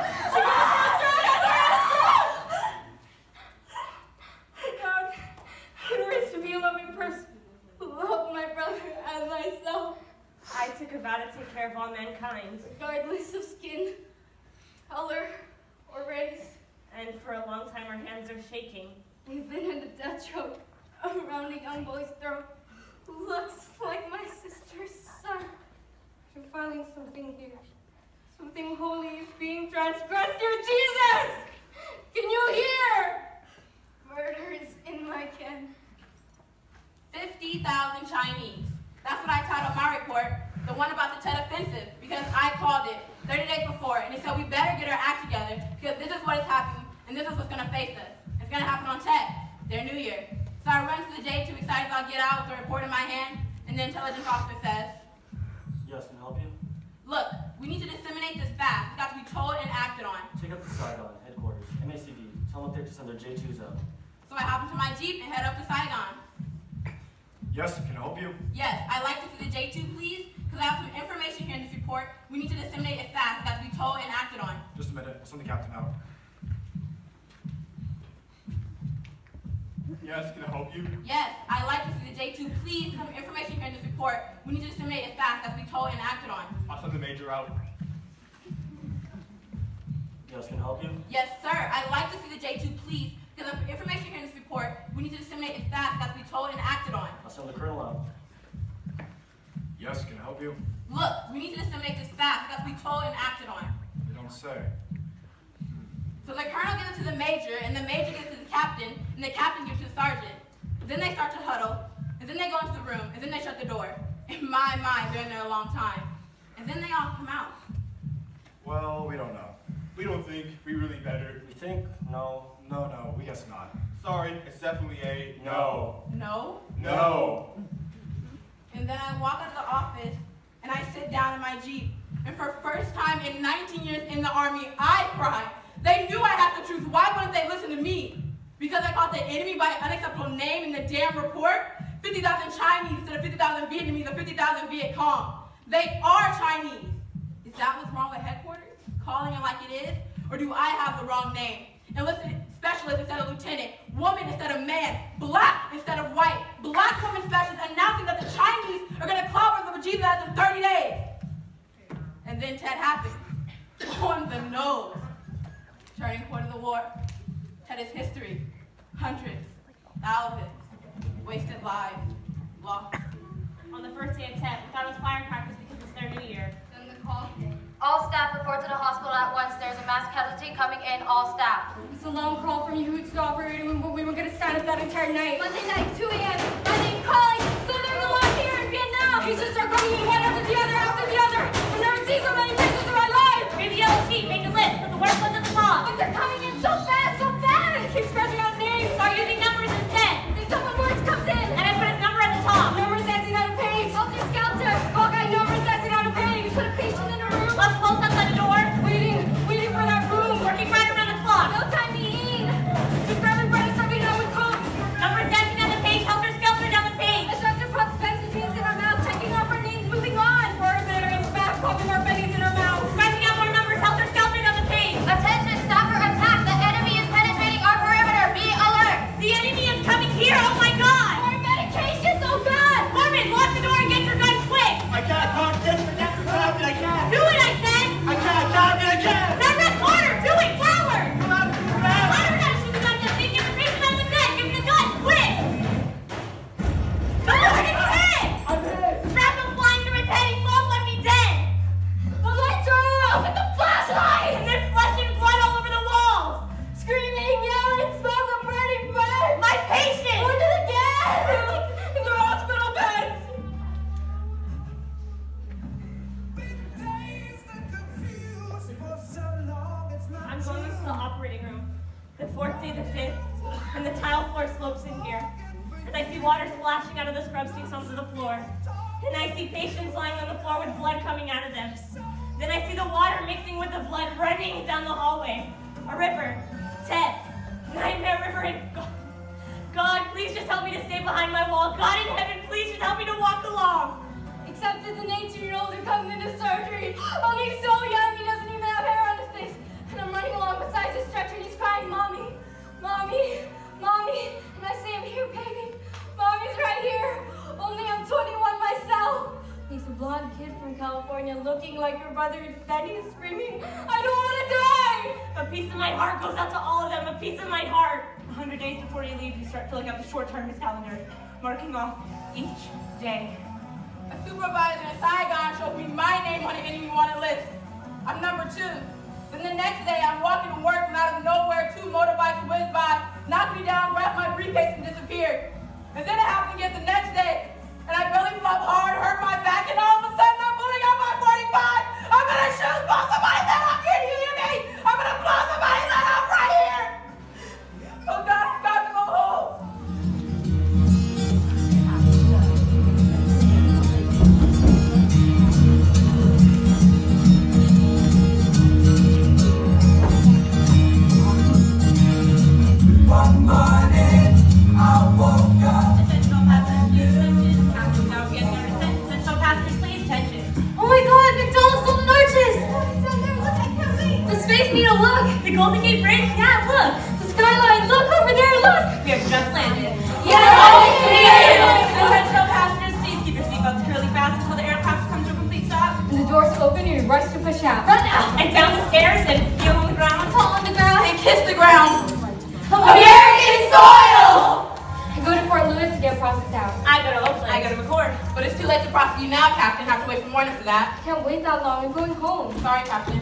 Speaker 6: God, raise to be a loving person who loved my brother and myself.
Speaker 4: I took a vow to take care of all mankind.
Speaker 10: Regardless of skin, color, or race.
Speaker 4: And for a long time, our hands are shaking.
Speaker 10: We've been in the death choke around a young boy's throat who looks like my sister's son.
Speaker 6: I'm feeling something here. Something holy is being transgressed here. Jesus! Can you hear?
Speaker 10: Murder is in my ken.
Speaker 1: 50,000 Chinese. That's what I titled my report, the one about the Tet Offensive, because I called it 30 days before, and it said we better get our act together, because this is what is happening, and this is what's going to face us. It's going to happen on Tet, their new year. So I run to the J, too excited I'll get out with the report in my hand, and the intelligence officer says,
Speaker 7: Yes, can I help you?
Speaker 1: look, we need to disseminate this fast. It's got to be told and acted on.
Speaker 7: Check out the Saigon headquarters, MACV. Tell them up there to send their J2s out.
Speaker 1: So I hop into my Jeep, Jeep and head up to Saigon.
Speaker 9: Yes, can I help you?
Speaker 1: Yes, I'd like to see the J2, please, because I have some information here in this report. We need to disseminate it fast, as we told and acted on.
Speaker 9: Just a minute, I'll send the captain out. Yes, can I help you?
Speaker 1: Yes, I'd like to see the J2, please, some information here in this report. We need to disseminate it fast, as we told and acted on.
Speaker 9: I'll send the major out.
Speaker 7: Yes, can I help you?
Speaker 1: Yes, sir, I'd like to see the J2, please, because of information here in this report. We need to disseminate it fast, as we told and acted on.
Speaker 7: I'll send the colonel out.
Speaker 9: Yes, can I help you?
Speaker 1: Look, we need to disseminate this fast, as we told and acted on.
Speaker 9: They don't say.
Speaker 1: So the colonel gives it to the major, and the major gives it to the captain, and the captain gives it to the sergeant. Then they start to huddle, and then they go into the room, and then they shut the door. In my mind, they're in there a long time. And then they all come out.
Speaker 9: Well, we don't know. We don't think. We really better.
Speaker 7: We think? No.
Speaker 9: No, we guess not.
Speaker 8: Sorry, it's definitely a
Speaker 9: No.
Speaker 1: No?
Speaker 9: No.
Speaker 1: And then I walk out of the office, and I sit down in my Jeep. And for the first time in 19 years in the Army, I cry. They knew I had the truth. Why wouldn't they listen to me? Because I called the enemy by an unacceptable name in the damn report? 50,000 Chinese instead of 50,000 Vietnamese or 50,000 Viet Cong. They are Chinese. Is that what's wrong with headquarters? Calling it like it is? Or do I have the wrong name? Enlisted specialist instead of lieutenant, woman instead of man, black instead of white, black woman specialist announcing that the Chinese are going to clobber the bejesus in 30 days. And then Ted happened. On the nose. Turning point of the war. Ted is history. Hundreds, thousands, wasted lives, lost.
Speaker 4: On the first day of Tet, we thought it was firecrackers because it's their new year.
Speaker 5: Then the call came. All staff report to the hospital at once. There's a mass casualty coming in. All staff.
Speaker 6: It's a long crawl from Yahoot's to operating room, but we were going to stand up that entire night.
Speaker 10: Monday night, 2 a.m. My name calling. So there's a lot here in Vietnam.
Speaker 6: Cases are coming in one after the other after the other. I've never seen so many cases in my life.
Speaker 4: Read the yellow sheet, make a list, put the worst ones at the top.
Speaker 10: But they're coming in so fast, so fast.
Speaker 6: They keep scratching out names.
Speaker 4: Start using numbers instead.
Speaker 10: Then someone words comes in.
Speaker 4: And I put his number at the top.
Speaker 6: Numbers dancing on a page.
Speaker 10: Helter Skelter.
Speaker 6: Hawkeye numbers dancing on a page.
Speaker 10: Put a patient in a room.
Speaker 4: Let's post outside the door.
Speaker 6: Waiting for that room.
Speaker 4: Working right around the clock.
Speaker 10: No time to eat.
Speaker 6: Just grab everybody something that would cook.
Speaker 4: Numbers dancing on the page, helter skelter down the page.
Speaker 10: A doctor puts Benson jeans in our mouth, checking off our names, moving on.
Speaker 6: Birds that are in the back, popping our pennies in our mouths.
Speaker 4: Writing out more numbers, helter skelter down the page.
Speaker 5: Attention, stopper attack. The enemy is penetrating our perimeter. Be alert.
Speaker 4: The enemy is coming here, oh my god!
Speaker 10: More medications, oh God!
Speaker 4: Foreman, lock the door and get your gun quick!
Speaker 7: I can't, Captain! I can't!
Speaker 4: Do it, I said!
Speaker 7: I can't, Captain! I can't!
Speaker 4: Direct order! Do it, coward!
Speaker 7: Come on,
Speaker 4: I don't know, shoot the gun, just get the patient out of the bed! Give me the gun, quick! Don't look at his head!
Speaker 7: I'm hit!
Speaker 4: Shrapnel flying through his head, he falls like he's dead!
Speaker 10: The lights are off and the flashlight!
Speaker 4: And there's flesh and blood all over the walls!
Speaker 10: Screaming, yelling, smells of burning bread!
Speaker 4: My patient!
Speaker 10: Wounded again!
Speaker 6: In the hospital beds.
Speaker 4: I'm going into the operating room. The fourth day, the fifth, and the tile floor slopes in here. And I see water splashing out of the scrub sinks onto the floor. And I see patients lying on the floor with blood coming out of them. Then I see the water mixing with the blood running down the hallway. A river. Ted. Nightmare river and God, please just help me to stay behind my wall. God in heaven, please just help me to walk along.
Speaker 10: Except as an 18-year-old who comes into surgery. Oh, he's so young, he doesn't even have hair on his face. And I'm running along beside his stretcher and he's crying, Mommy, Mommy, Mommy. And I say, I'm here, baby. Mommy's right here. Only I'm 21 myself.
Speaker 6: He's a blonde kid from California looking like your brother, and then he's screaming, I don't want to die!
Speaker 4: A piece of my heart goes out to all of them, a piece of my heart. 100 days before you leave, you start filling out the short-term calendar, marking off each day.
Speaker 1: A supervisor in Saigon showed me my name on the enemy wanted list. I'm number 2. Then the next day, I'm walking to work and out of nowhere, 2 motorbikes whizzed by, knocked me down, grabbed my briefcase and disappeared. And then it happened again the next day, and I belly flopped hard, hurt my back, and all of a sudden I'm pulling out my 45. I'm gonna shoot blow somebody's head off here, do you hear me? I'm gonna blow somebody's head off right here. Oh God, I've got to go home.
Speaker 12: One morning, I
Speaker 6: the shaft.
Speaker 5: Run out.
Speaker 11: And down the stairs and kneel on the ground.
Speaker 5: Fall on the ground.
Speaker 1: And kiss the ground.
Speaker 5: American soil!
Speaker 6: I go to Fort Lewis to get processed out.
Speaker 11: I go to Oakland.
Speaker 1: I go to McCord. But it's too late to prosecute now, Captain. Have to wait for morning for that.
Speaker 6: Can't wait that long. I'm going home.
Speaker 1: Sorry, Captain.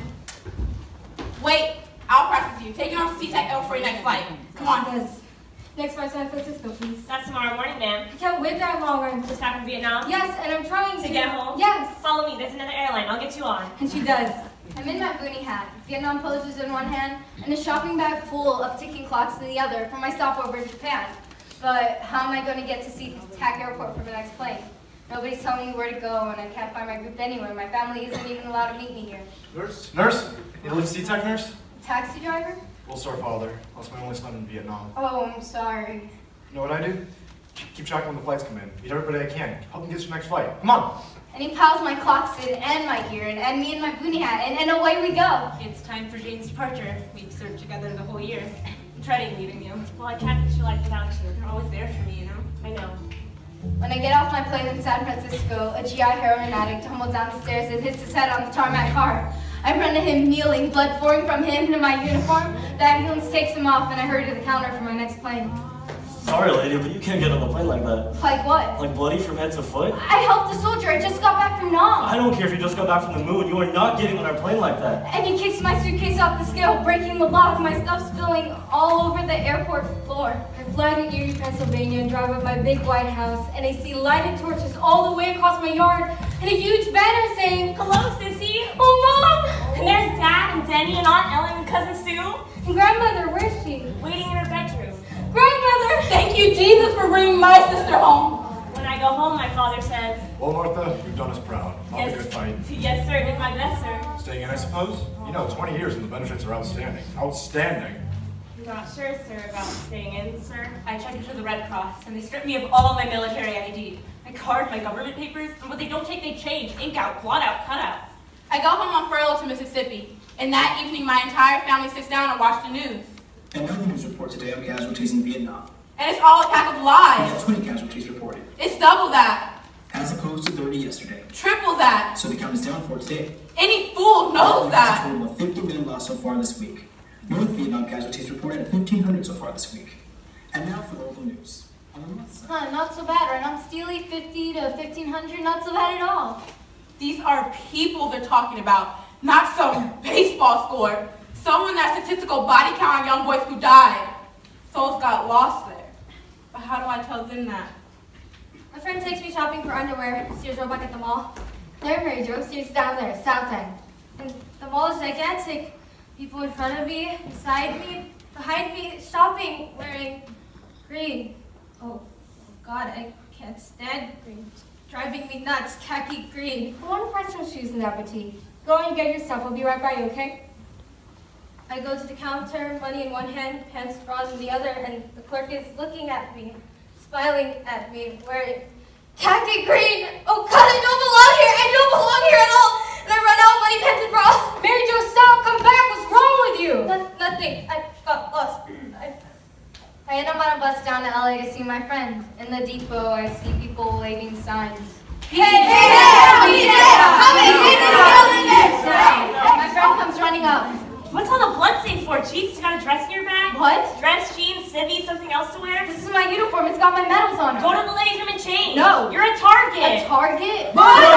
Speaker 1: Wait, I'll process you. Take you off to SeaTac for your next flight. Come on.
Speaker 6: Yes. Next flight, San Francisco, please.
Speaker 11: That's tomorrow morning, ma'am.
Speaker 6: I can't wait that long. I'm
Speaker 11: Just back from Vietnam?
Speaker 6: Yes, and I'm trying
Speaker 11: To get home?
Speaker 6: Yes.
Speaker 11: Follow me. There's another airline. I'll get you on.
Speaker 6: And she does.
Speaker 10: I'm in my boonie hat, Vietnam poses in one hand, and a shopping bag full of ticking clocks in the other for my stopover in Japan. But how am I going to get to SeaTac Airport for the next plane? Nobody's telling me where to go, and I can't find my group anywhere. My family isn't even allowed to meet me here.
Speaker 9: Nurse? Nurse? You live SeaTac, nurse?
Speaker 10: Taxi driver?
Speaker 9: We'll sort father. That's my only son in Vietnam.
Speaker 10: Oh, I'm sorry.
Speaker 9: You know what I do? Keep track when the flights come in. Meet everybody I can. Help them get to your next flight. Come on!
Speaker 10: And he piles my clocks in, and my gear, and me in my boonie hat, and away we go.
Speaker 11: It's time for Jane's departure. We've served together the whole year. I'm dreading leaving you. Well, I can't get your life without you. You're always there for me, you know? I know.
Speaker 10: When I get off my plane in San Francisco, a GI heroin addict tumbles down the stairs and hits his head on the tarmac car. I run to him kneeling, blood pouring from him to my uniform. The ambulance takes him off, and I hurry to the counter for my next plane.
Speaker 7: Sorry, lady, but you can't get on the plane like that.
Speaker 10: Like what?
Speaker 7: Like bloody from head to foot?
Speaker 10: I helped a soldier. I just got back from Nam.
Speaker 7: I don't care if you just got back from the moon. You are not getting on our plane like that.
Speaker 10: And he kicks my suitcase off the scale, breaking the lock, my stuff spilling all over the airport floor.
Speaker 6: I fly to Erie, Pennsylvania, and drive up my big white house, and I see lighted torches all the way across my yard, and a huge banner saying,
Speaker 11: Hello, Sissy.
Speaker 6: "Oh, Mom!"
Speaker 11: And there's Dad and Denny and Aunt Ellen and Cousin Sue.
Speaker 6: And Grandmother, where's she?
Speaker 11: Waiting in her bedroom.
Speaker 6: Grandmother!
Speaker 1: Thank you, Jesus, for bringing my sister home.
Speaker 11: When I go home, my father says,
Speaker 9: Well, Martha, you've done us proud. I'll
Speaker 11: Yes.
Speaker 9: be good fight.
Speaker 11: Yes, sir, did my best, sir.
Speaker 9: Staying in, I suppose? You know, 20 years and the benefits are outstanding. Outstanding.
Speaker 11: I'm not sure, sir, about staying in, sir. I checked into the Red Cross, and they stripped me of all my military ID. My card, my government papers, and what they don't take, they change. Ink out, blot out, cut out.
Speaker 1: I go home on furlough to Mississippi, and that evening my entire family sits down and watches the news.
Speaker 12: And no news report today of casualties in Vietnam.
Speaker 1: And it's all a pack of
Speaker 12: We
Speaker 1: lies.
Speaker 12: have 20 casualties reported,
Speaker 1: It's double that,
Speaker 12: as opposed to 30 yesterday.
Speaker 1: triple that.
Speaker 12: So the count is down for today.
Speaker 1: Any fool knows
Speaker 12: That's a
Speaker 1: that.
Speaker 12: total of 50 men lost so far this week. North Vietnam casualties reported at 1,500 so far this week. And now for the local news. On the north side.
Speaker 10: Huh, not so bad, right? On Steely, 50 to 1,500, not so bad at all.
Speaker 1: These are people they're talking about, not some baseball score. Someone that statistical body count on young boys who died. Souls got lost there. But how do I tell them that?
Speaker 5: My friend takes me shopping for underwear. Sears Roebuck at the mall.
Speaker 6: There, Mary Jo, Sears down there, south end.
Speaker 5: And the mall is gigantic. People in front of me, beside me, behind me, shopping, wearing green. Oh, God, I can't stand green. It's driving me nuts, khaki green.
Speaker 6: I want to find some shoes in that boutique. Go and get your stuff. I'll be right by you, okay?
Speaker 5: I go to the counter, money in one hand, pants, bras in the other, and the clerk is looking at me, smiling at me, wearing khaki green. Oh God, I don't belong here. I don't belong here at all. And I run out, money, pants, and bras.
Speaker 6: Mary Jo, stop! Come back! What's wrong with you?
Speaker 5: Nothing. I got lost.
Speaker 10: I end up on a bus down to LA to see my friend. In the depot, I see people waving signs.
Speaker 5: Hey, hey,
Speaker 10: My friend comes running up.
Speaker 11: What's all the blood stain for? Jeez, you got a dress in your bag?
Speaker 10: What?
Speaker 11: Dress, jeans, civvy, something else to wear?
Speaker 10: This is my uniform. It's got my medals on it.
Speaker 11: Go to the ladies' room and change.
Speaker 10: No.
Speaker 11: You're a target.
Speaker 10: A target?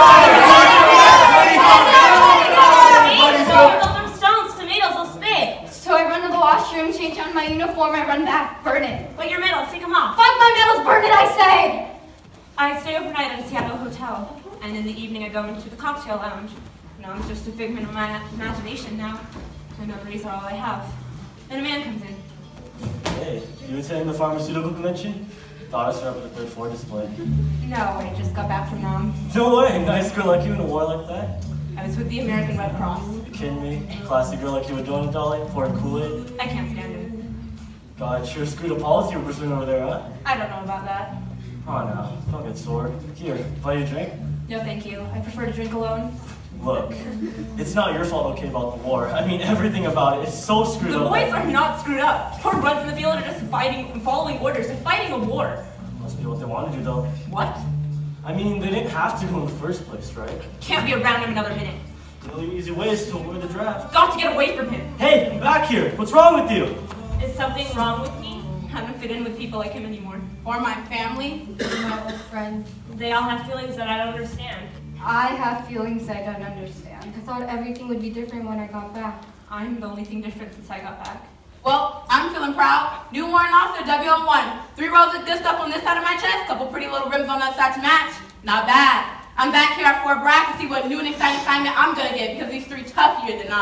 Speaker 11: They'll throw stones, tomatoes, they'll spit.
Speaker 10: So I run to the washroom, change on my uniform, I run back, burn it.
Speaker 11: But your medals, take them off.
Speaker 10: Fuck my medals, burn it, I say!
Speaker 11: I stay overnight at a Seattle hotel, and in the evening I go into the cocktail lounge. No, I'm just a figment of my imagination now. My memories are all I have. Then a man comes in.
Speaker 7: Hey, you attending the pharmaceutical convention? Thought I saw up at the third floor display.
Speaker 11: No, I just got back from Nam.
Speaker 7: No way, nice girl like you in a war like that?
Speaker 11: I was with the American Red Cross.
Speaker 7: You kidding me? Classy girl like you with Donut Dolly, pouring Kool-Aid?
Speaker 11: I can't stand it.
Speaker 7: God, sure screwed a policy you're pursuing over there, huh?
Speaker 11: I don't know about that.
Speaker 7: Oh no, don't get sore. Here, buy you a drink?
Speaker 11: No, thank you. I prefer to drink alone.
Speaker 7: Look, it's not your fault, okay, about the war. I mean, everything about it is so screwed
Speaker 11: The
Speaker 7: up.
Speaker 11: boys are not screwed up. Poor runs in the field are just fighting and following orders. They're fighting a war.
Speaker 7: Must be what they want to do, though.
Speaker 11: What?
Speaker 7: I mean, they didn't have to in the first place, right?
Speaker 11: Can't be around him another minute.
Speaker 7: The only easy way is to avoid the draft.
Speaker 11: Got to get away from him.
Speaker 7: Hey, I'm back here. What's wrong with you?
Speaker 11: Is something wrong with me? I don't fit in with people like him anymore.
Speaker 1: Or my family.
Speaker 5: My old friend.
Speaker 4: They all have feelings that I don't understand.
Speaker 6: I have feelings I don't understand. I thought everything would be different when I got back.
Speaker 11: I'm the only thing different since I got back.
Speaker 1: Well, I'm feeling proud. New warrant officer, WO1. 3 rows of good stuff on this side of my chest, couple pretty little rims on that side to match. Not bad. I'm back here at Fort Bragg to see what new and exciting assignment I'm gonna get because these 3 tough years than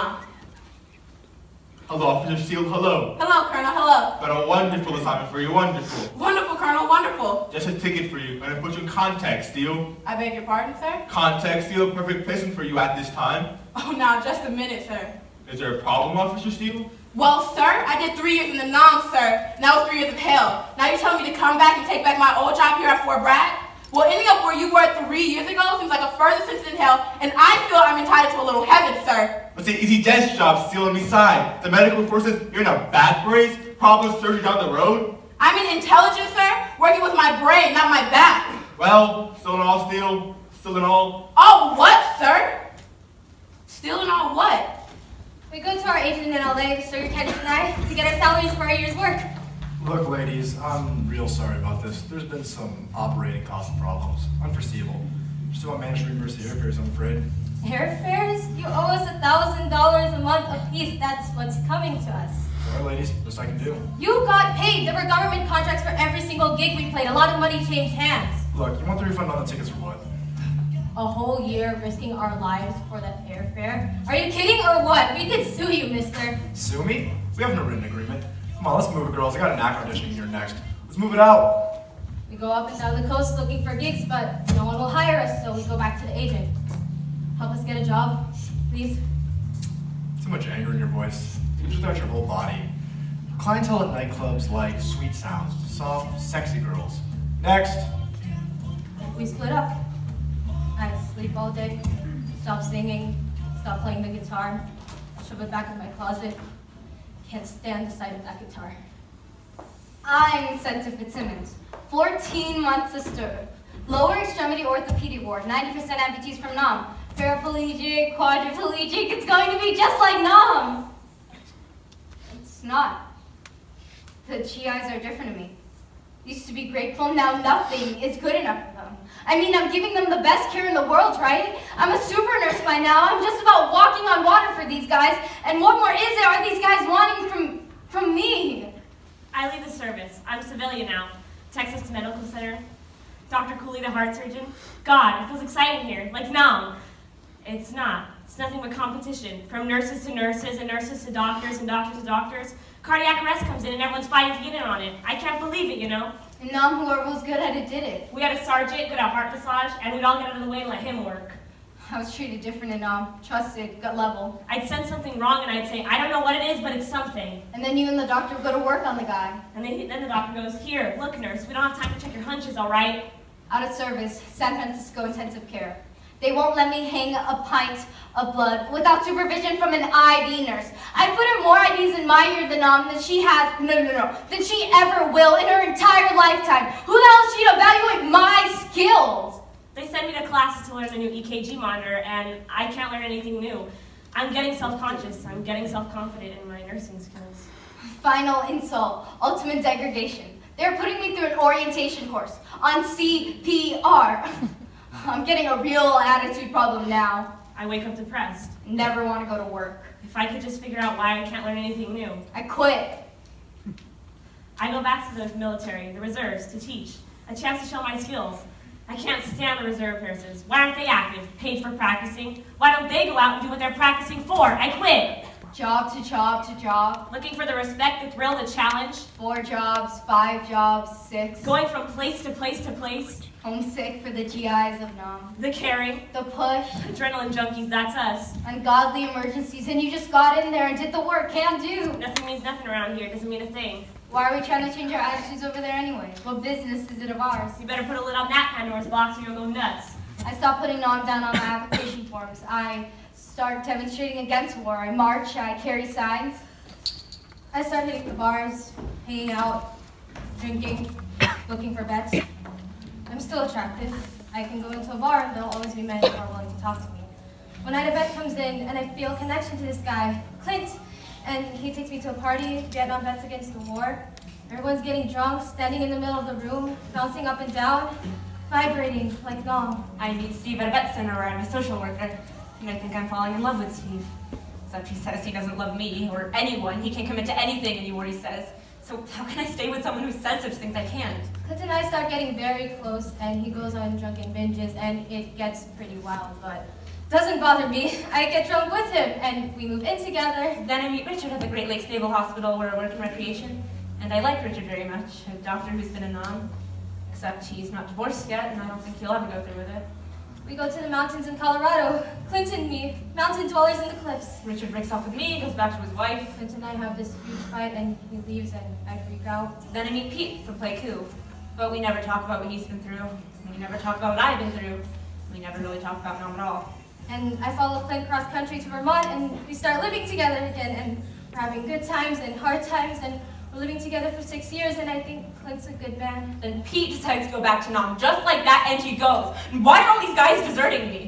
Speaker 9: Hello, Officer Steele, hello.
Speaker 1: Hello, Colonel, hello.
Speaker 9: Got a wonderful assignment for you, wonderful.
Speaker 1: Wonderful, Colonel, wonderful.
Speaker 9: Just a ticket for you, and I put you in contact, Steele.
Speaker 1: I beg your pardon, sir?
Speaker 9: Contact, Steele, perfect placement for you at this time.
Speaker 1: Oh, now, just a minute, sir.
Speaker 9: Is there a problem, Officer Steele?
Speaker 1: Well, sir, I did 3 years in the NOM, sir, and that was 3 years of hell. Now you're telling me to come back and take back my old job here at Fort Bragg? Well, ending up where you were 3 years ago seems like a further sentence in hell, and I feel I'm entitled to a little heaven, sir.
Speaker 9: It's an easy desk job, Steele, and beside. The medical report says you're in a back brace, problem surgery down the road.
Speaker 1: I'm an intelligence, sir, working with my brain, not my back.
Speaker 9: Well, still in all, Steele, still in all.
Speaker 1: Oh, what, sir? Still in all what?
Speaker 5: We go to our agent in LA, Sir Kenneth and I, to get our salaries for our year's work.
Speaker 8: Look, ladies, I'm real sorry about this. There's been some operating cost problems, unforeseeable. Just about managed to reimburse the airfares, I'm afraid.
Speaker 5: Airfares? You owe us $1,000 a month apiece. That's what's coming to us.
Speaker 8: Sorry, ladies, best I can do.
Speaker 5: You got paid. There were government contracts for every single gig we played. A lot of money changed hands.
Speaker 8: Look, you want the refund on the tickets or what?
Speaker 5: A whole year risking our lives for that airfare? Are you kidding or what? We could sue you, mister.
Speaker 8: Sue me? We have no written agreement. Come on, let's move it, girls. I got an act audition here next. Let's move it out.
Speaker 5: We go up and down the coast looking for gigs, but no one will hire us, so we go back to the agent. Help us get a job, please.
Speaker 8: Too much anger in your voice. You just out your whole body. Clientele at nightclubs like sweet sounds, soft, sexy girls. Next.
Speaker 5: We split up. I sleep all day, stop singing, stop playing the guitar, shove it back in my closet. Can't stand the sight of that guitar.
Speaker 10: I'm sent to Fitzsimmons. 14 months to stir. Lower extremity orthopedic ward, 90% amputees from NOM. Paraplegic, quadriplegic, it's going to be just like NOM. It's not. The GIs are different to me. Used to be grateful, now nothing is good enough for them. I mean, I'm giving them the best care in the world, right? I'm a super nurse by now. I'm just about walking on water for these guys. And what more is there are these guys wanting from me?
Speaker 4: I leave the service. I'm civilian now. Texas Medical Center. Dr. Cooley, the heart surgeon. God, it feels exciting here, like NOM. It's not. It's nothing but competition. From nurses to nurses, and nurses to doctors, and doctors to doctors. Cardiac arrest comes in, and everyone's fighting to get in on it. I can't believe it, you know?
Speaker 10: And NOM, whoever was good at it, did it.
Speaker 4: We had a sergeant good at heart massage, and we'd all get out of the way and let him work.
Speaker 10: I was treated different in NOM. Trusted, gut level.
Speaker 4: I'd sense something wrong, and I'd say, I don't know what it is, but it's something.
Speaker 10: And then you and the doctor would go to work on the guy.
Speaker 4: And then the doctor goes, here, look, nurse, we don't have time to check your hunches, all right?
Speaker 10: Out of service, San Francisco intensive care. They won't let me hang a pint of blood without supervision from an IB nurse. I put in more IBs in my year than than she has, than she ever will in her entire lifetime. Who the hell is she to evaluate my skills?
Speaker 4: They send me to classes to learn the new EKG monitor, and I can't learn anything new. I'm getting self-conscious. I'm getting self-confident in my nursing skills.
Speaker 10: Final insult, ultimate degradation. They're putting me through an orientation course on CPR. I'm getting a real attitude problem now.
Speaker 4: I wake up depressed.
Speaker 10: Never want to go to work.
Speaker 4: If I could just figure out why I can't learn anything new.
Speaker 10: I quit.
Speaker 4: I go back to the military, the reserves, to teach. A chance to show my skills. I can't stand the reserve nurses. Why aren't they active, paid for practicing? Why don't they go out and do what they're practicing for? I quit.
Speaker 10: Job to job to job.
Speaker 4: Looking for the respect, the thrill, the challenge.
Speaker 10: 4 jobs, 5 jobs, 6.
Speaker 4: Going from place to place to place.
Speaker 10: Homesick for the GIs of NOM.
Speaker 4: The caring.
Speaker 10: The push.
Speaker 4: Adrenaline junkies, that's us.
Speaker 10: Ungodly emergencies, and you just got in there and did the work. Can't do.
Speaker 4: Nothing means nothing around here. Doesn't mean a thing.
Speaker 10: Why are we trying to change our attitudes over there anyway? What business is it of ours?
Speaker 4: You better put a lid on that Pandora's box or you'll go nuts.
Speaker 10: I stopped putting NOM down on my application forms. I start demonstrating against war. I march, I carry signs. I start hitting the bars, hanging out, drinking, looking for bets. I'm still attractive. I can go into a bar and there'll always be men who are willing to talk to me.
Speaker 5: One night a vet comes in, and I feel a connection to this guy, Clint. And he takes me to a party, Vietnam vets against the war. Everyone's getting drunk, standing in the middle of the room, bouncing up and down, vibrating like Nom.
Speaker 11: I meet Steve at a vet center where I'm a social worker, and I think I'm falling in love with Steve. Except he says he doesn't love me, or anyone. He can't commit to anything anymore, he says. So how can I stay with someone who says such things? I can't.
Speaker 5: Clint and I start getting very close, and he goes on drunken binges, and it gets pretty wild, but doesn't bother me. I get drunk with him, and we move in together.
Speaker 11: Then I meet Richard at the Great Lakes Naval Hospital where I work in recreation. And I like Richard very much, a doctor who's been a nom. Except he's not divorced yet, and I don't think he'll ever go through with it.
Speaker 5: We go to the mountains in Colorado. Clint and me, mountain dwellers in the cliffs.
Speaker 11: Richard breaks off with me, goes back to his wife.
Speaker 5: Clint and I have this huge fight, and he leaves, and I freak out.
Speaker 11: Then I meet Pete from Play Coup. But we never talk about what he's been through. We never talk about what I've been through. We never really talk about Nom at all.
Speaker 5: And I follow Clint cross country to Vermont, and we start living together again, and we're having good times and hard times, and we're living together for 6 years, and I think Clint's a good man.
Speaker 11: Then Pete decides to go back to Nom, just like that, and he goes. Why are all these guys deserting me?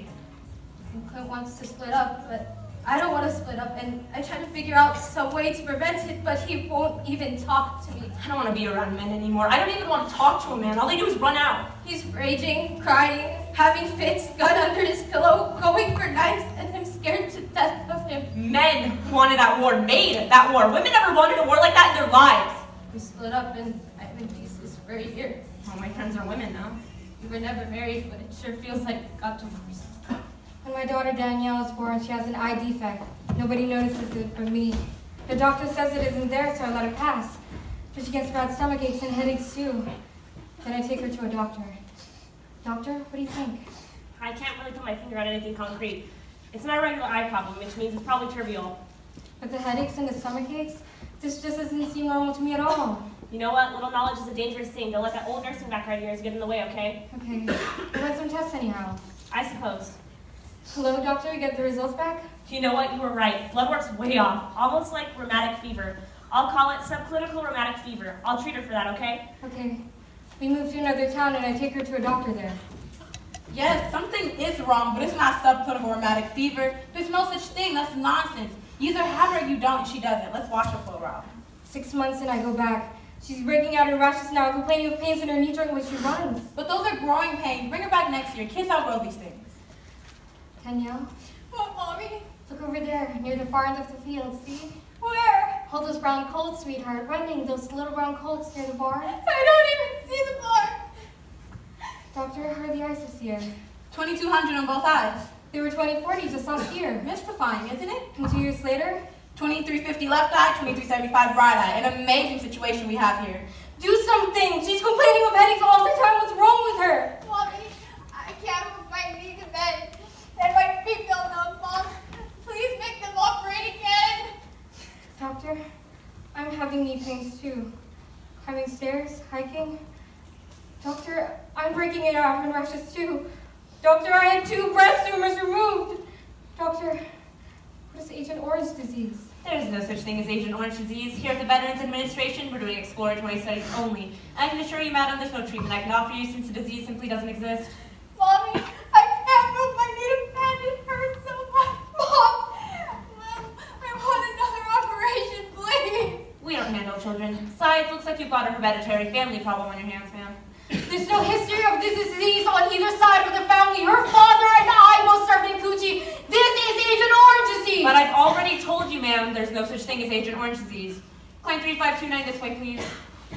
Speaker 5: And Clint wants to split up, but I don't want to split up, and I try to figure out some way to prevent it, but he won't even talk to me.
Speaker 11: I don't want to be around men anymore. I don't even want to talk to a man. All they do is run out.
Speaker 5: He's raging, crying, having fits, gun under his pillow, going for knives, and I'm scared to death of him.
Speaker 11: Men wanted that war, made that war. Women never wanted a war like that in their lives.
Speaker 5: We split up, and I've been pieces for a year.
Speaker 11: All my friends are women now.
Speaker 5: We were never married, but it sure feels like we got divorced.
Speaker 6: When my daughter Danielle is born, she has an eye defect. Nobody notices it but me. The doctor says it isn't there, so I let it pass. But she gets bad stomach aches and headaches too. Then I take her to a doctor. Doctor, what do you think?
Speaker 4: I can't really put my finger on anything concrete. It's not a regular eye problem, which means it's probably trivial.
Speaker 6: But the headaches and the stomach aches, this just doesn't seem normal to me at all.
Speaker 4: You know what? Little knowledge is a dangerous thing. Don't let that old nursing background of yours get in the way, okay?
Speaker 6: Okay. We'll run some tests anyhow.
Speaker 4: I suppose.
Speaker 6: Hello, doctor, you get the results back?
Speaker 4: You know what? You were right. Blood work's way off. Almost like rheumatic fever. I'll call it subclinical rheumatic fever. I'll treat her for that, okay?
Speaker 6: Okay. We move to another town and I take her to a doctor there.
Speaker 1: Yes, something is wrong, but it's not subclinical rheumatic fever. There's no such thing. That's nonsense. You either have her or you don't. She doesn't. Let's watch her for a while.
Speaker 6: 6 months and I go back. She's breaking out in rashes now, complaining of pains in her knee joint when she runs.
Speaker 1: But those are growing pains. Bring her back next year. Kids outgrow these things.
Speaker 6: Danielle?
Speaker 10: What, Mommy?
Speaker 6: Look over there, near the far end of the field, see?
Speaker 10: Where?
Speaker 6: All those brown colts, sweetheart, running, those little brown colts near the barn.
Speaker 10: I don't even see the barn.
Speaker 6: Doctor, how are the eyes this year?
Speaker 1: 2,200 on both eyes.
Speaker 6: They were 20/40 just last year.
Speaker 1: Mystifying, isn't it?
Speaker 6: And 2 years later?
Speaker 1: 2350 left eye, 2375 right eye. An amazing situation we have here.
Speaker 6: Do something! She's complaining of headaches all the time. What's wrong with her?
Speaker 10: Mommy, I can't move my knee to bed. And my feet feel numb, Mom. Please make them operate again.
Speaker 6: Doctor, I'm having knee pains too. Climbing stairs, hiking. Doctor, I'm breaking it out in rashes too. Doctor, I had 2 breast tumors removed. Doctor, what is Agent Orange disease?
Speaker 11: There's no such thing as Agent Orange disease. Here at the Veterans Administration, we're doing exploratory studies only. I can assure you, madam, there's no treatment I can offer you since the disease simply doesn't exist.
Speaker 10: Mommy, I can't move my knee to bed. It hurts so much. Mom, I want another operation, please.
Speaker 11: We don't handle children. Besides, looks like you've got a hereditary family problem on your hands, ma'am.
Speaker 6: There's no history of this disease on either side of the family. Her father and I both served in Coochie. This is Agent Orange disease.
Speaker 11: But I've already told you, ma'am, there's no such thing as Agent Orange disease. Claim 3529 this way, please.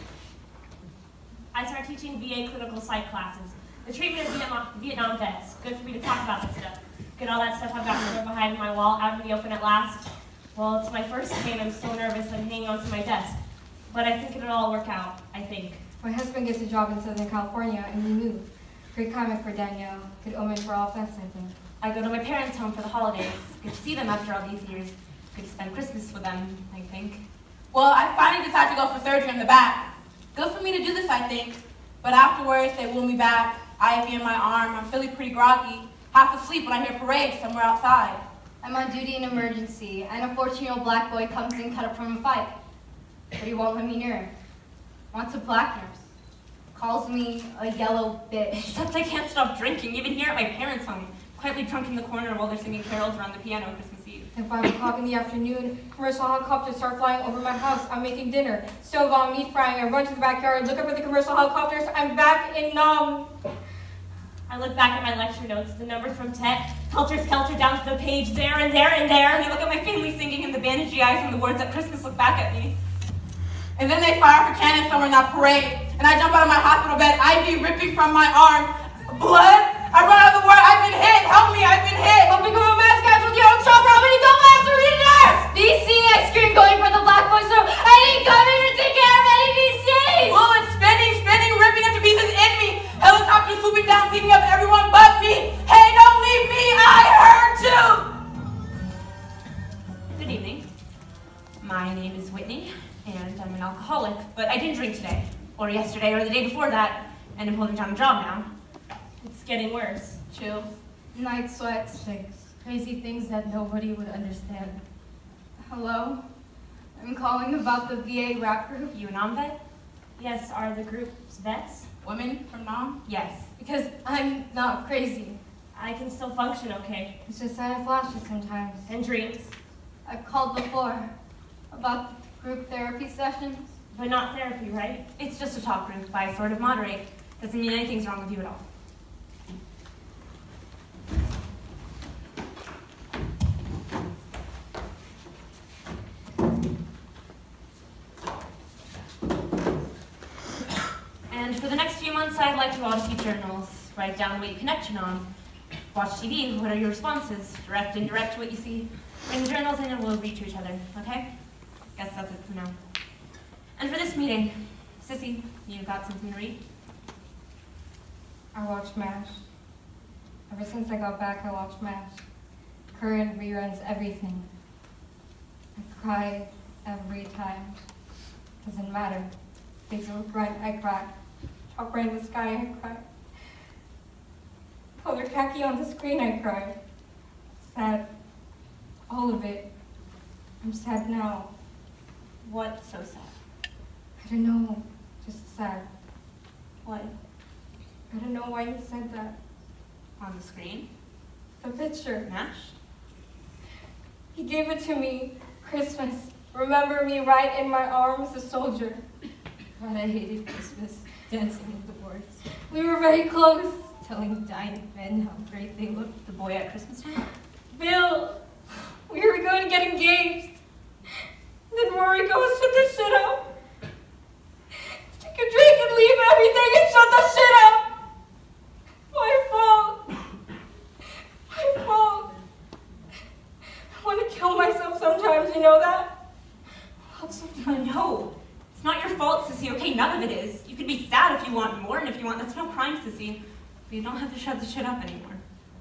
Speaker 4: I start teaching VA clinical psych classes. The treatment of Vietnam vets. Good for me to talk about this stuff. Get all that stuff I've got stored behind my wall out in the open at last. Well, it's my first day and I'm so nervous I'm hanging onto my desk. But I think it'll all work out, I think.
Speaker 6: My husband gets a job in Southern California and we move. Great comment for Danielle. Good omen for all of us, I think.
Speaker 11: I go to my parents' home for the holidays. Good to see them after all these years. Good to spend Christmas with them, I think.
Speaker 1: Well, I finally decided to go for surgery in the back. Good for me to do this, I think. But afterwards, they wheel me back. IV in my arm. I'm feeling pretty groggy. Half asleep when I hear parades somewhere outside.
Speaker 10: I'm on duty in emergency, and a 14-year-old black boy comes in cut up from a fight. But he won't let me near him. Wants a black nurse. Calls me a yellow bitch.
Speaker 11: Except I can't stop drinking, even here at my parents' home. quietly drunk in the corner while they're singing carols around the piano Christmas Eve.
Speaker 6: At 5 o'clock in the afternoon, commercial helicopters start flying over my house. I'm making dinner, stove on, meat frying. I run to the backyard, look up at the commercial helicopters. I'm back in Nam.
Speaker 4: I look back at my lecture notes, the numbers from tech, helter-skelter down to the page, there and there and there.
Speaker 11: And I look at my family singing and the bandagey eyes and the words at Christmas look back at me. And then they fire for cannons somewhere in that parade. And I jump out of my hospital bed, IV ripping from my arm. Blood! I run out of the word, I've been hit! Help me, I've been hit!
Speaker 6: I'll become a mass casualty on chopper, how many double acts are in there?
Speaker 10: BC, I scream going for the black boy, so I didn't come here to take care of any BCs!
Speaker 11: Bullets spinning, ripping into pieces in me. Helicopters swooping down, picking up everyone but me. Hey, don't leave me, I hurt too! Good evening. My name is Whitney, and I'm an alcoholic, but I didn't drink today, or yesterday, or the day before that, and I'm holding down a job now.
Speaker 4: It's getting worse.
Speaker 10: Chills, night sweats,
Speaker 5: Shakes. Crazy things that nobody would understand.
Speaker 10: hello? I'm calling about the VA rap group.
Speaker 11: You a Nam vet?
Speaker 4: Yes, are the group's vets?
Speaker 11: Women from Nam? Yes.
Speaker 5: Because I'm not crazy.
Speaker 4: I can still function okay.
Speaker 6: It's just I have flashes sometimes.
Speaker 4: And dreams.
Speaker 10: I called before about group therapy sessions.
Speaker 4: But not therapy, right?
Speaker 11: It's just a talk group. I sort of moderate. Doesn't mean anything's wrong with you at all. And for the next few months, I'd like you all to keep journals. Write down what you connect on. Watch TV. What are your responses? Direct, indirect, what you see. Bring the journals in and we'll read to each other, okay? Guess that's it for now. And for this meeting, Sissy, you got something to read?
Speaker 6: I watch MASH. Ever since I got back, I watch MASH. Current reruns everything. I cry every time. Doesn't matter. Facial grunt, I cry. Chopper in the sky, I cry. Color khaki on the screen, I cry. Sad. All of it. I'm sad now.
Speaker 11: What's so sad?
Speaker 6: I don't know. Just sad.
Speaker 11: What?
Speaker 6: I don't know why you said that.
Speaker 11: On the screen?
Speaker 6: The picture.
Speaker 11: MASH?
Speaker 6: He gave it to me. Christmas. Remember me right in my arms, a soldier.
Speaker 5: God, I hated Christmas. Dancing with the boards.
Speaker 6: We were very close.
Speaker 5: Telling dying men how great they looked.
Speaker 11: The boy at Christmas time?
Speaker 6: Bill, we were going to get engaged. Then Rory goes, shut the shit up. Take a drink and leave everything and shut the shit up. My fault. My fault. I want to kill myself sometimes, you know that? Lots of times.
Speaker 11: No. It's not your fault, Sissy, okay? None of it is. You can be sad if you want, mourn if you want. That's no crime, Sissy. But you don't have to shut the shit up anymore.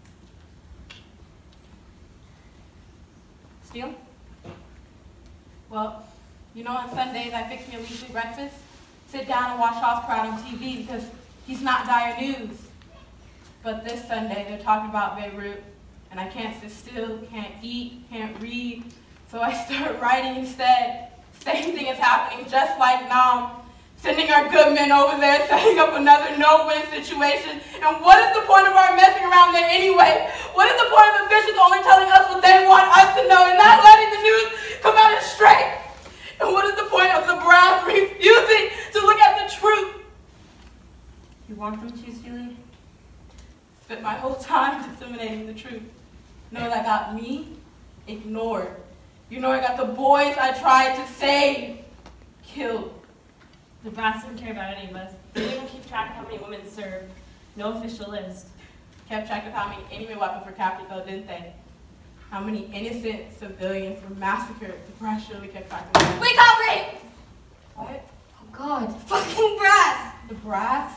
Speaker 11: Steele? Well, you know on Sundays I fix me a weekly breakfast, sit down and watch House Crowd on TV because he's not dire news. But this Sunday they're talking about Beirut, and I can't sit still, can't eat, can't read, so I start writing instead. Same thing is happening just like now. Sending our good men over there, setting up another no-win situation. And what is the point of our messing around there anyway? What is the point of officials only telling us what they want us to know and not letting the news come out as straight? And what is the point of the brass refusing to look at the truth? You want them to, Steely? Spent my whole time disseminating the truth. You know what I got me? Ignored. You know I got the boys I tried to save killed.
Speaker 4: The brass didn't care about any of us. They didn't even keep track of how many women served. No official list.
Speaker 11: Kept track of how many enemy weapons were captured though, didn't they? How many innocent civilians were massacred. The brass surely kept track of that.
Speaker 10: We got raped!
Speaker 11: What?
Speaker 6: Oh God.
Speaker 10: Fucking brass!
Speaker 11: The brass?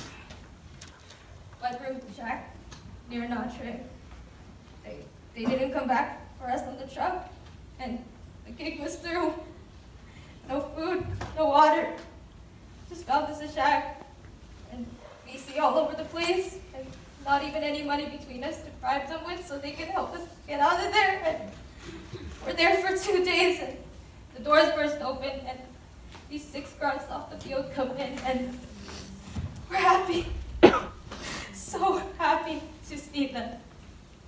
Speaker 10: Like room to Jack, near Notre. They didn't come back for us on the truck, and the gig was through. No food, no water. Just found us a shack, and VC all over the place, and not even any money between us to bribe them with so they can help us get out of there. And we're there for 2 days, and the doors burst open, and these 6 grunts off the field come in, and we're happy. So happy to see them.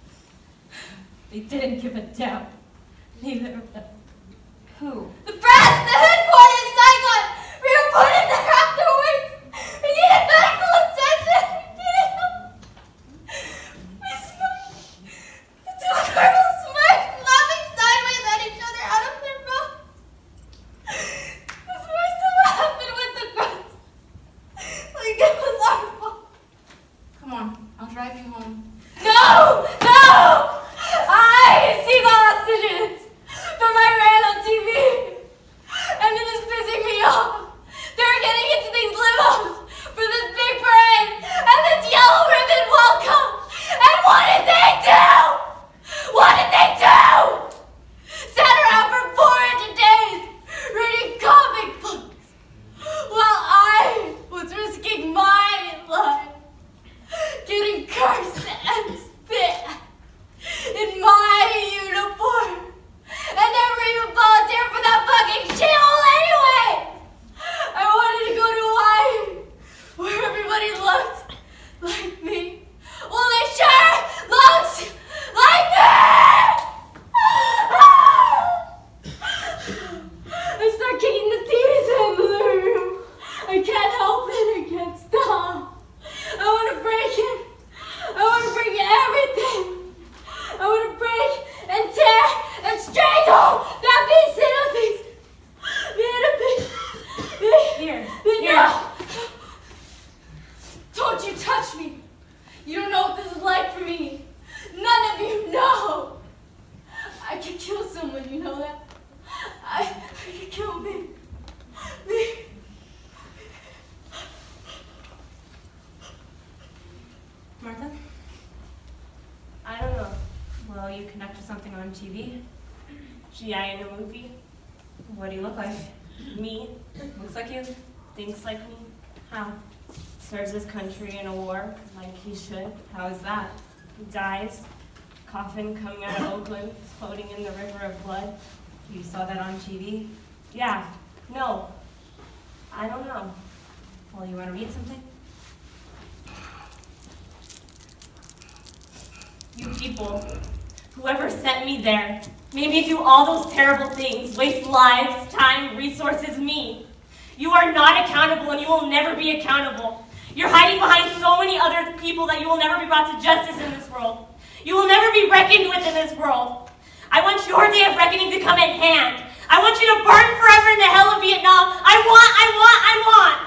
Speaker 5: They didn't give a damn. Neither of them.
Speaker 6: Who?
Speaker 5: The brass, the headquarters in Saigon! We were put in there afterwards! We needed medical attention! We needed help! We smiled. The two girls smiled, laughing sideways at each other out of their mouths. This worst ever happened with the girls. Like it was our fault.
Speaker 1: Come on, I'll drive you home.
Speaker 5: No! No! I see the hostages from I ran on TV. And it is pissing me off. They're getting into these limos for this big parade and this yellow ribbon welcome. And what did they do? What did they do? Sat around for 400 days reading comic books while I was risking my life, getting cursed and spit in my uniform. I never even volunteered for that fucking shithole anyway! I wanted to go to Hawaii, where everybody looked like me. Well, they sure looked like me! I start kicking the TVs out of the room. I can't help it, I can't stop. I want to break it. I want to break everything. I want to break and tear and strangle that piece in a piece.
Speaker 4: Here.
Speaker 5: No. Don't you touch me. You don't know what this is like for me. None of you know. I could kill someone, you know that? I could kill me.
Speaker 1: Martha?
Speaker 4: I don't know. Well, you connect to something on TV? GI in a movie? What do you look like? Me? Looks like you? Thinks like me? How? Serves his country in a war like he should? How is that? He dies. Coffin coming out of Oakland, floating in the river of blood. You saw that on TV? Yeah. No. I don't know. Well, you want to read something? You people, whoever sent me there, made me do all those terrible things, waste lives, time, resources, me. You are not accountable and you will never be accountable. You're hiding behind so many other people that you will never be brought to justice in this world. You will never be reckoned with in this world. I want your day of reckoning to come at hand. I want you to burn forever in the hell of Vietnam. I want.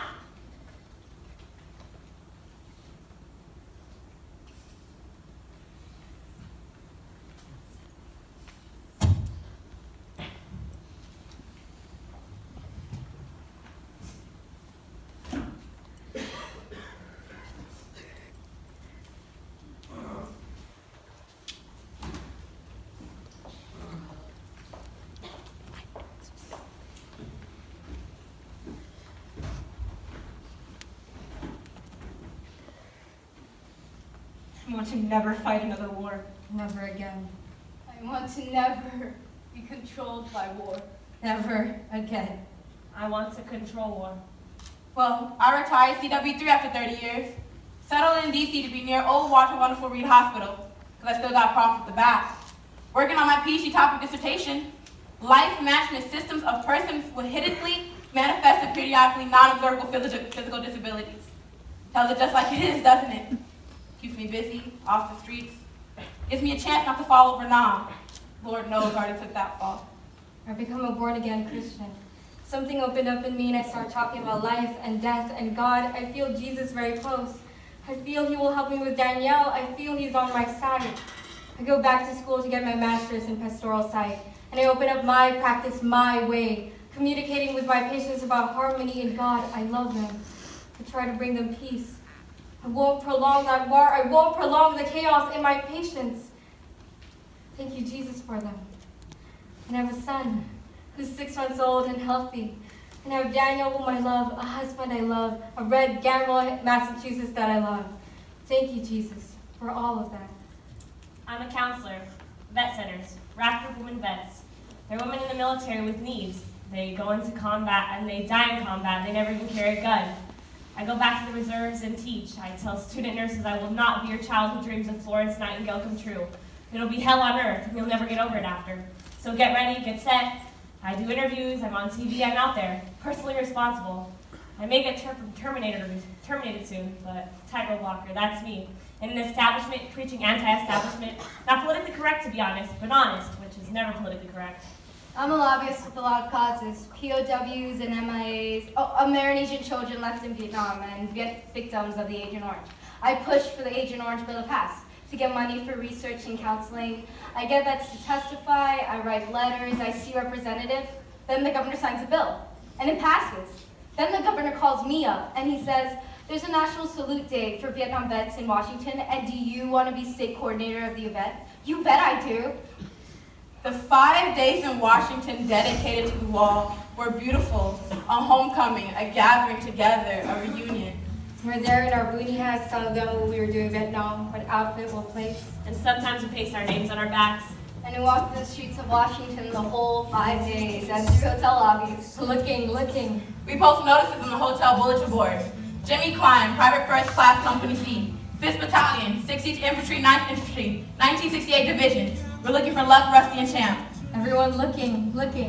Speaker 4: I want to never fight another war.
Speaker 6: Never again.
Speaker 5: I want to never be controlled by war.
Speaker 6: Never again.
Speaker 4: I want to control war.
Speaker 1: Well, I retired CW3 after 30 years. Settled in DC to be near Old Walter Wonderful Reed Hospital, because I still got problems with the back. Working on my PhD topic dissertation, life management systems of persons with hideously manifested periodically non-observable physical disabilities. Tells it just like it is, doesn't it? Keeps me busy, off the streets. Gives me a chance not to fall over Nam. Lord knows I already took that fall.
Speaker 6: I've become a born-again Christian. Something opened up in me and I started talking about life and death and God. I feel Jesus very close. I feel he will help me with Danielle. I feel he's on my side. I go back to school to get my master's in pastoral psych, and I open up my practice my way, communicating with my patients about harmony in God. I love them. I try to bring them peace. I won't prolong that war. I won't prolong the chaos in my patients. Thank you, Jesus, for them. And I have a son who's 6 months old and healthy. And I have Daniel, whom I love, a husband I love, a red Gamble, Massachusetts that I love. Thank you, Jesus, for all of that.
Speaker 4: I'm a counselor, vet centers, Radford women vets. They're women in the military with needs. They go into combat and they die in combat. They never even carry a gun. I go back to the reserves and teach. I tell student nurses I will not be your child who dreams of Florence Nightingale come true. It'll be hell on earth, and you'll never get over it after. So get ready, get set. I do interviews, I'm on TV, I'm out there, personally responsible. I may get terminated soon, but title blocker, that's me. In an establishment, preaching anti-establishment, not politically correct to be honest, but honest, which is never politically correct.
Speaker 10: I'm a lobbyist with a lot of causes, POWs and MIAs, Melanesian children left in Vietnam, and victims of the Agent Orange. I push for the Agent Orange bill to pass, to get money for research and counseling. I get vets to testify, I write letters, I see representatives, then the governor signs a bill, and it passes. Then the governor calls me up, and he says, there's a National Salute Day for Vietnam vets in Washington, and do you want to be state coordinator of the event? You bet I do.
Speaker 1: The 5 days in Washington dedicated to the wall were beautiful. A homecoming, a gathering together, a reunion.
Speaker 6: We're there in our booty hats, telling them what we were doing in Vietnam, what outfit, what place.
Speaker 4: And sometimes we paste our names on our backs.
Speaker 10: And we walked the streets of Washington the whole 5 days, and through hotel lobbies.
Speaker 6: Looking.
Speaker 1: We post notices on the hotel bulletin board. Jimmy Klein, Private First Class Company C, 5th Battalion, 60th Infantry, 9th Infantry, 1968 Division. We're looking for Luck, Rusty, and Champ.
Speaker 6: Everyone looking.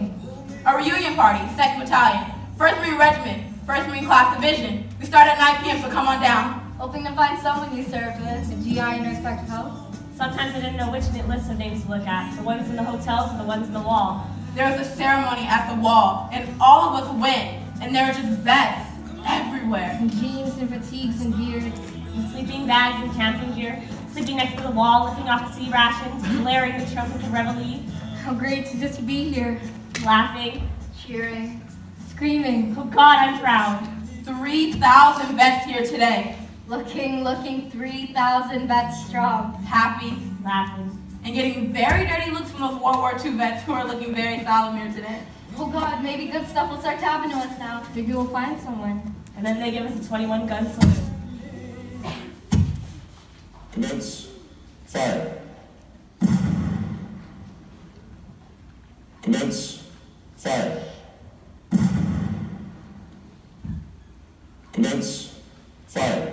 Speaker 1: A reunion party, 2nd Battalion, 1st Marine Regiment, 1st Marine Class Division. We start at 9 p.m., so come on down.
Speaker 10: Hoping to find someone you served with.
Speaker 6: A GI in respect of health.
Speaker 4: Sometimes I didn't know which list of names to look at, the ones in the hotels and the ones in the wall.
Speaker 1: There was a ceremony at the wall, and all of us went, and there were just vets everywhere.
Speaker 6: And jeans and fatigues and beards.
Speaker 4: And sleeping bags and camping gear, sleeping next to the wall, lifting off the sea rations, blaring the trumpet of reveille.
Speaker 6: How great to just be here.
Speaker 4: Laughing,
Speaker 10: cheering,
Speaker 6: screaming.
Speaker 4: Oh God, I'm proud.
Speaker 1: 3,000 vets here today.
Speaker 10: Looking 3,000 vets strong.
Speaker 1: Happy,
Speaker 4: laughing,
Speaker 1: and getting very dirty looks from those World War II vets who are looking very solemn here today.
Speaker 10: Oh God, maybe good stuff will start to happen to us now.
Speaker 6: Maybe we'll find someone.
Speaker 4: And then they give us a 21-gun salute.
Speaker 13: Commence fire. Commence fire. Commence fire.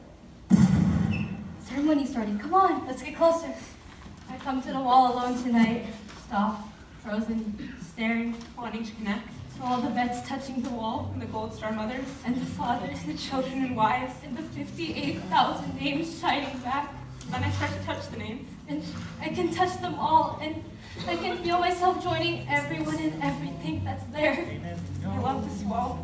Speaker 10: Ceremony starting. Come on, let's get closer. I come to the wall alone tonight. Stop, frozen, staring,
Speaker 11: Wanting to connect.
Speaker 10: to all the vets touching the wall,
Speaker 11: And the Gold Star mothers.
Speaker 10: and the fathers,
Speaker 11: The children and wives.
Speaker 10: and the 58,000 names shining back.
Speaker 11: Then I start to touch the names.
Speaker 10: And I can touch them all, and I can feel myself joining everyone and everything that's there.
Speaker 11: I love this wall.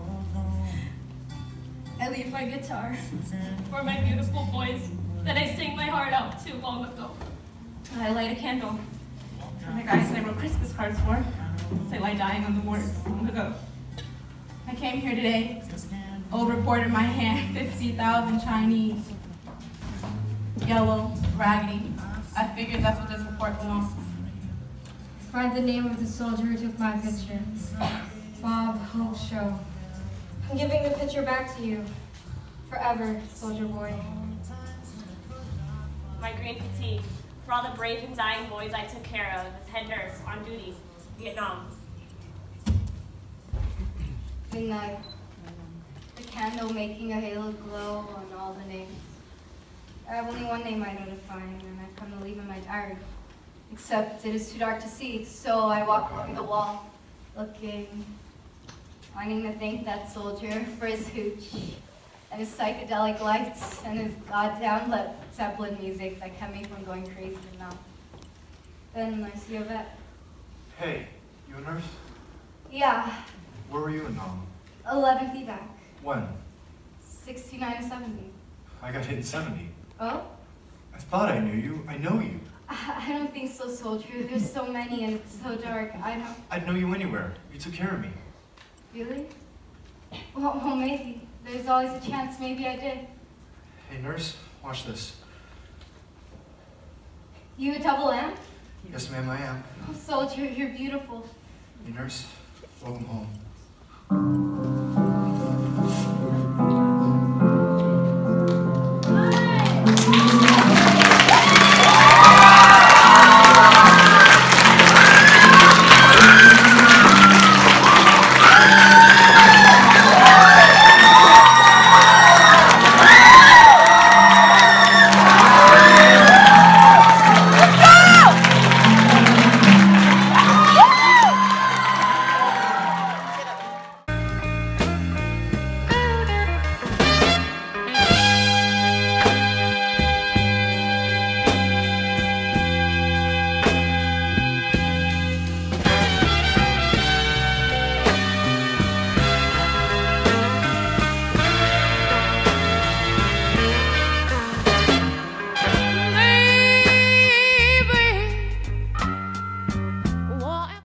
Speaker 10: I leave my guitar for my beautiful boys that I sang my heart out to long ago.
Speaker 11: I light a candle for the guys I wrote Christmas cards for. They lie dying on the wards long ago.
Speaker 1: I came here today, old report in my hand, 50,000 Chinese. Yellow, raggedy. I figured that's what this report belongs.
Speaker 6: Find the name of the soldier who took my picture. Bob Holshow. I'm giving the picture back to you. Forever, soldier boy.
Speaker 4: My green fatigue, for all the brave and dying boys I took care of as head nurse on duty, Vietnam.
Speaker 10: Midnight. The candle making a halo glow on all the names. I have only one name I know to find, and I've come to leave in my diary. Except it is too dark to see, so I walk along the wall, looking, wanting to thank that soldier for his hooch, and his psychedelic lights, and his goddamn Led Zeppelin music that kept me from going crazy now. Then I see a vet.
Speaker 8: Hey, you a nurse?
Speaker 10: Yeah,
Speaker 8: Where were you in Nam?
Speaker 10: 11th evac,
Speaker 8: When?
Speaker 10: 69 to 70.
Speaker 8: I got hit in 70.
Speaker 10: Oh?
Speaker 8: I thought I knew you. I know you.
Speaker 10: I don't think so, soldier. There's so many and it's so dark. I don't...
Speaker 8: I'd know you anywhere. You took care of me.
Speaker 10: Really? Well, maybe. There's always a chance. Maybe I did.
Speaker 8: Hey, nurse, watch this.
Speaker 10: You a double M?
Speaker 8: Yes, ma'am, I am.
Speaker 10: Oh, soldier, you're beautiful.
Speaker 8: Hey, nurse, welcome home.